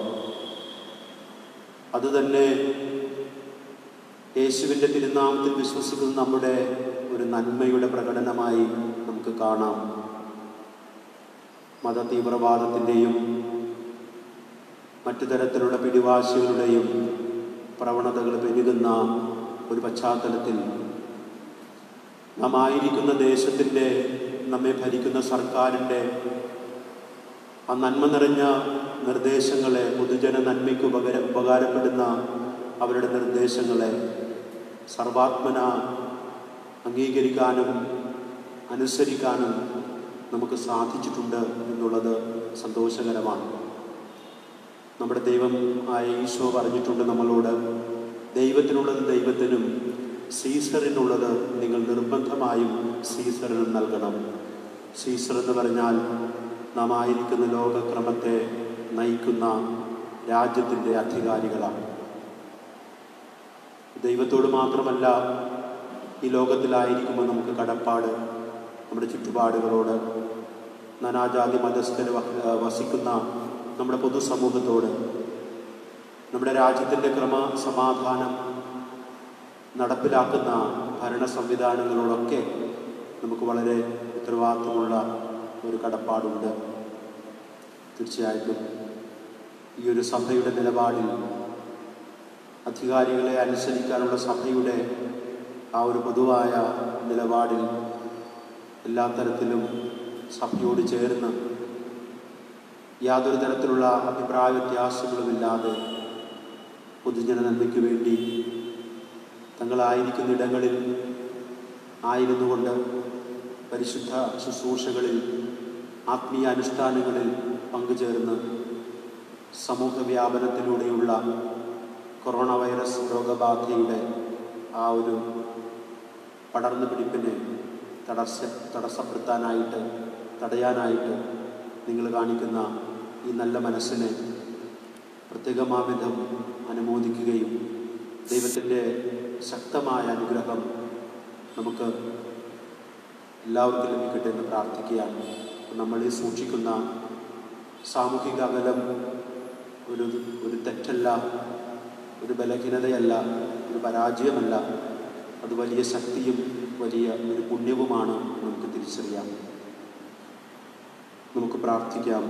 അതുതന്നെ യേശുവിൻ്റെ തിരുനാമത്തിൽ വിശ്വസിക്കുന്ന നമ്മുടെ ഒരു നന്മയുടെ പ്രകടനമായി നമുക്ക് കാണാം. മത തീവ്രവാദത്തിൻ്റെയും മറ്റു തരത്തിലുള്ള പിടിവാശികളുടെയും പ്രവണതകൾ പെരുകുന്ന ഒരു പശ്ചാത്തലത്തിൽ നാം ആയിരിക്കുന്ന ദേശത്തിൻ്റെ, നമ്മെ ഭരിക്കുന്ന സർക്കാരിൻ്റെ ആ നന്മ നിറഞ്ഞ നിർദ്ദേശങ്ങളെ, പൊതുജന നന്മയ്ക്ക് ഉപകാര ഉപകാരപ്പെടുന്ന അവരുടെ നിർദ്ദേശങ്ങളെ സർവാത്മന അംഗീകരിക്കാനും അനുസരിക്കാനും നമുക്ക് സാധിച്ചിട്ടുണ്ട് എന്നുള്ളത് സന്തോഷകരമാണ്. നമ്മുടെ ദൈവം ആയ ഈശോ പറഞ്ഞിട്ടുണ്ട് നമ്മളോട്, ദൈവത്തിനുള്ളത് ദൈവത്തിനും സീസറിനുള്ളത് നിങ്ങൾ നിർബന്ധമായും സീസറിനും നൽകണം. സീസർ എന്ന് പറഞ്ഞാൽ നാം ആയിരിക്കുന്ന ലോകക്രമത്തെ നയിക്കുന്ന രാജ്യത്തിൻ്റെ അധികാരികളാണ്. ദൈവത്തോട് മാത്രമല്ല ഈ ലോകത്തിലായിരിക്കുമ്പോൾ നമുക്ക് കടപ്പാട് നമ്മുടെ ചുറ്റുപാടുകളോട്, നാനാജാതി മതസ്ഥർ വസിക്കുന്ന നമ്മുടെ പൊതുസമൂഹത്തോട്, നമ്മുടെ രാജ്യത്തിൻ്റെ ക്രമ സമാധാനം നടപ്പിലാക്കുന്ന ഭരണ സംവിധാനങ്ങളോടൊക്കെ നമുക്ക് വളരെ ഉത്തരവാദിത്വമുള്ള ഒരു കടപ്പാടുണ്ട്. തീർച്ചയായിട്ടും ഈ ഒരു സഭയുടെ നിലപാടിൽ, അധികാരികളെ അനുസരിക്കാനുള്ള സഭയുടെ ആ ഒരു പൊതുവായ നിലപാടിൽ എല്ലാ തരത്തിലും സഭയോട് ചേർന്ന് യാതൊരു തരത്തിലുള്ള അഭിപ്രായ വ്യത്യാസങ്ങളുമില്ലാതെ പൊതുജന നന്മയ്ക്ക് വേണ്ടി തങ്ങളായിരിക്കുന്ന ഇടങ്ങളിൽ ആയിരുന്നു കൊണ്ട് പരിശുദ്ധ ശുശ്രൂഷകളിൽ, ആത്മീയ അനുഷ്ഠാനങ്ങളിൽ പങ്കുചേർന്ന് സമൂഹ വ്യാപനത്തിലൂടെയുള്ള കൊറോണ വൈറസ് രോഗബാധയുടെ ആ ഒരു പടർന്നു പിടിപ്പിനെ തടസ്സ തടസ്സപ്പെടുത്താനായിട്ട് തടയാനായിട്ട് നിങ്ങൾ കാണിക്കുന്ന ഈ നല്ല മനസ്സിനെ പ്രത്യേകമാവിധം അനുമോദിക്കുകയും ദൈവത്തിൻ്റെ ശക്തമായ അനുഗ്രഹം നമുക്ക് എല്ലാവർക്കും ലഭിക്കട്ടെ എന്ന് പ്രാർത്ഥിക്കുകയാണ്. നമ്മൾ ഈ സൂക്ഷിക്കുന്ന സാമൂഹിക അകലം ഒരു ഒരു തെറ്റല്ല, ഒരു ബലഹീനതയല്ല, ഒരു പരാജയമല്ല, അത് വലിയ ശക്തിയും വലിയ ഒരു പുണ്യവുമാണ് നമുക്ക് തിരിച്ചറിയാം. നമുക്ക് പ്രാർത്ഥിക്കാം.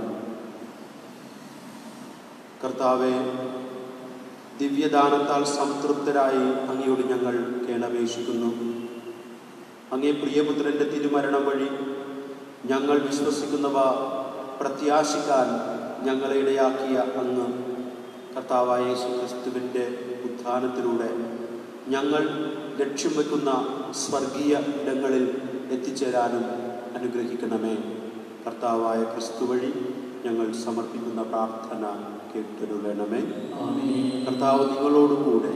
കർത്താവേ, ദിവ്യദാനത്താൽ സംതൃപ്തരായി അങ്ങയോട് ഞങ്ങൾ കേണപേക്ഷിക്കുന്നു. അങ്ങേ പ്രിയപുത്രൻ്റെ തിരുമരണം വഴി ഞങ്ങൾ വിശ്വസിക്കുന്നവ പ്രത്യാശിക്കാൻ ഞങ്ങളെ ഇടയാക്കിയ അങ്ങ്, കർത്താവായ യേശു ക്രിസ്തുവിൻ്റെ ഉത്ഥാനത്തിലൂടെ ഞങ്ങൾ ലക്ഷ്യം വയ്ക്കുന്ന സ്വർഗീയ ഇടങ്ങളിൽ എത്തിച്ചേരാനും അനുഗ്രഹിക്കണമേ. കർത്താവായ ക്രിസ്തു വഴി ഞങ്ങൾ സമർപ്പിക്കുന്ന പ്രാർത്ഥന കേട്ടരുളണമേ. കർത്താവ് നിങ്ങളോടുകൂടെ,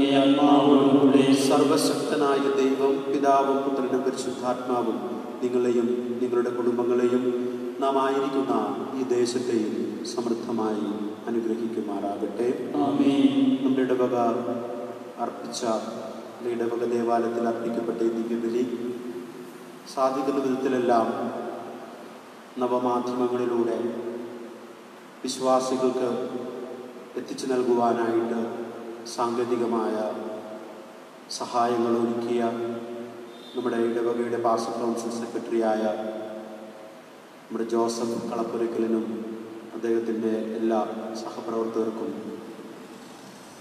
സർവശക്തനായ ദൈവം പിതാവും പുത്രനും പരിശുദ്ധാത്മാവും നിങ്ങളെയും നിങ്ങളുടെ കുടുംബങ്ങളെയും നാം ആയിരിക്കുന്ന ഈ ദേശത്തെയും സമൃദ്ധമായി അനുഗ്രഹിക്കുമാറാകട്ടെ. നമ്മുടെ ഇടവക അർപ്പിച്ച ഇടവക ദേവാലയത്തിൽ അർപ്പിക്കപ്പെട്ട ദിവ്യബലി സാധിക്കുന്ന വിധത്തിലെല്ലാം നവമാധ്യമങ്ങളിലൂടെ വിശ്വാസികൾക്ക് എത്തിച്ചു നൽകുവാനായിട്ട് സാങ്കേതികമായ സഹായങ്ങൾ ഒരുക്കിയ നമ്മുടെ ഇടവകയുടെ പാസ്റ്റർ കൗൺസിൽ സെക്രട്ടറിയായ നമ്മുടെ ജോസഫ് കളപ്പുരക്കലിനും അദ്ദേഹത്തിൻ്റെ എല്ലാ സഹപ്രവർത്തകർക്കും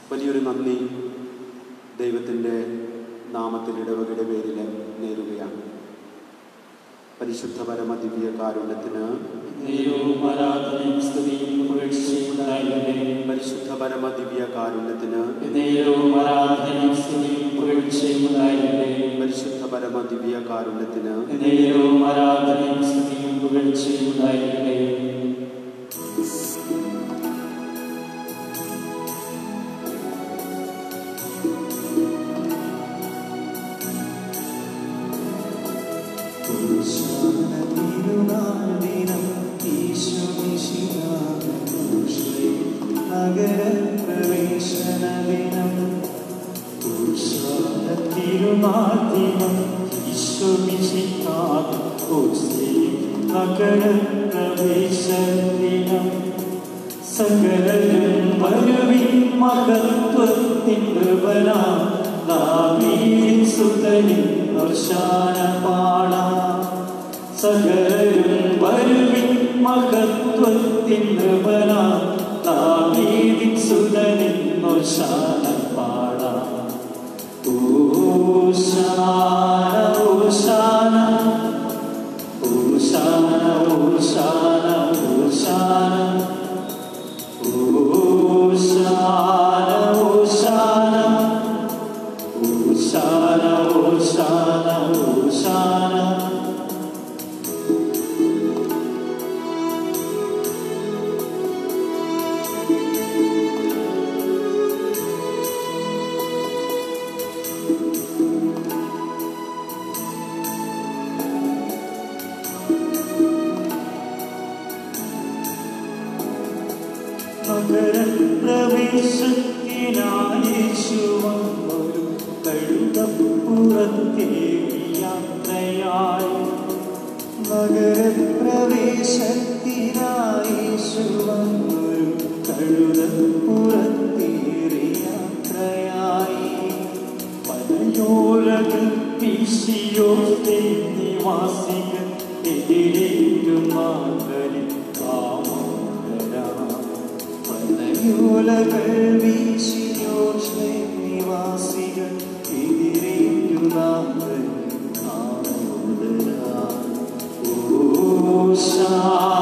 വലിയൊരു നന്ദി ദൈവത്തിൻ്റെ നാമത്തിൽ ഇടവകയുടെ പേരിൽ നേരുകയാണ്. പരിശുദ്ധ പരമ ദിവ്യ കാരുണ്യത്തിന് പരിശുദ്ധ പരമ ദിവ്യ കാരുണ്യത്തിന് പരിശുദ്ധ പരമ ദിവ്യ കാരുണ്യത്തിന് നഗരപ്രവേശനദിനം തിരുനാദിനം നഗരപ്രവേശനദിനം സകലരും വരുവിൻ മഹത്വത്തിൻ കൃപനാം ദാവീദിൻ സുതനിൻ ഓശാന പാടാം. സകലരും വരുവിൻ മഹത്വത്തിൻ കൃപനാം ദാവീദിൻ സുതനിൻ ഓശാന പാടാം. ഓശാന ഓശാന ഓശാന ഓശാന ഓശാന ഓശാന ഓശാന ഓശാന ഓശാന ഓശാന. നഗരപ്രവേശത്തിനായി യേശുവന്നൊരു കഴുതപ്പുറത്തേറി യാത്രയായി. നഗരപ്രവേശത്തിനായി യേശുവന്നൊരു കഴുതപ്പുറത്തേറി യാത്രയായി. പനയോലകൾ വീശിയോർത്തെ നിവാസികൾ എതിരേറ്റുമാകലിൽ പനയോലകൾ വീശിയോർത്തെ നിവാസികൾ എതിരേറ്റുമാകലിൽ ഓശാന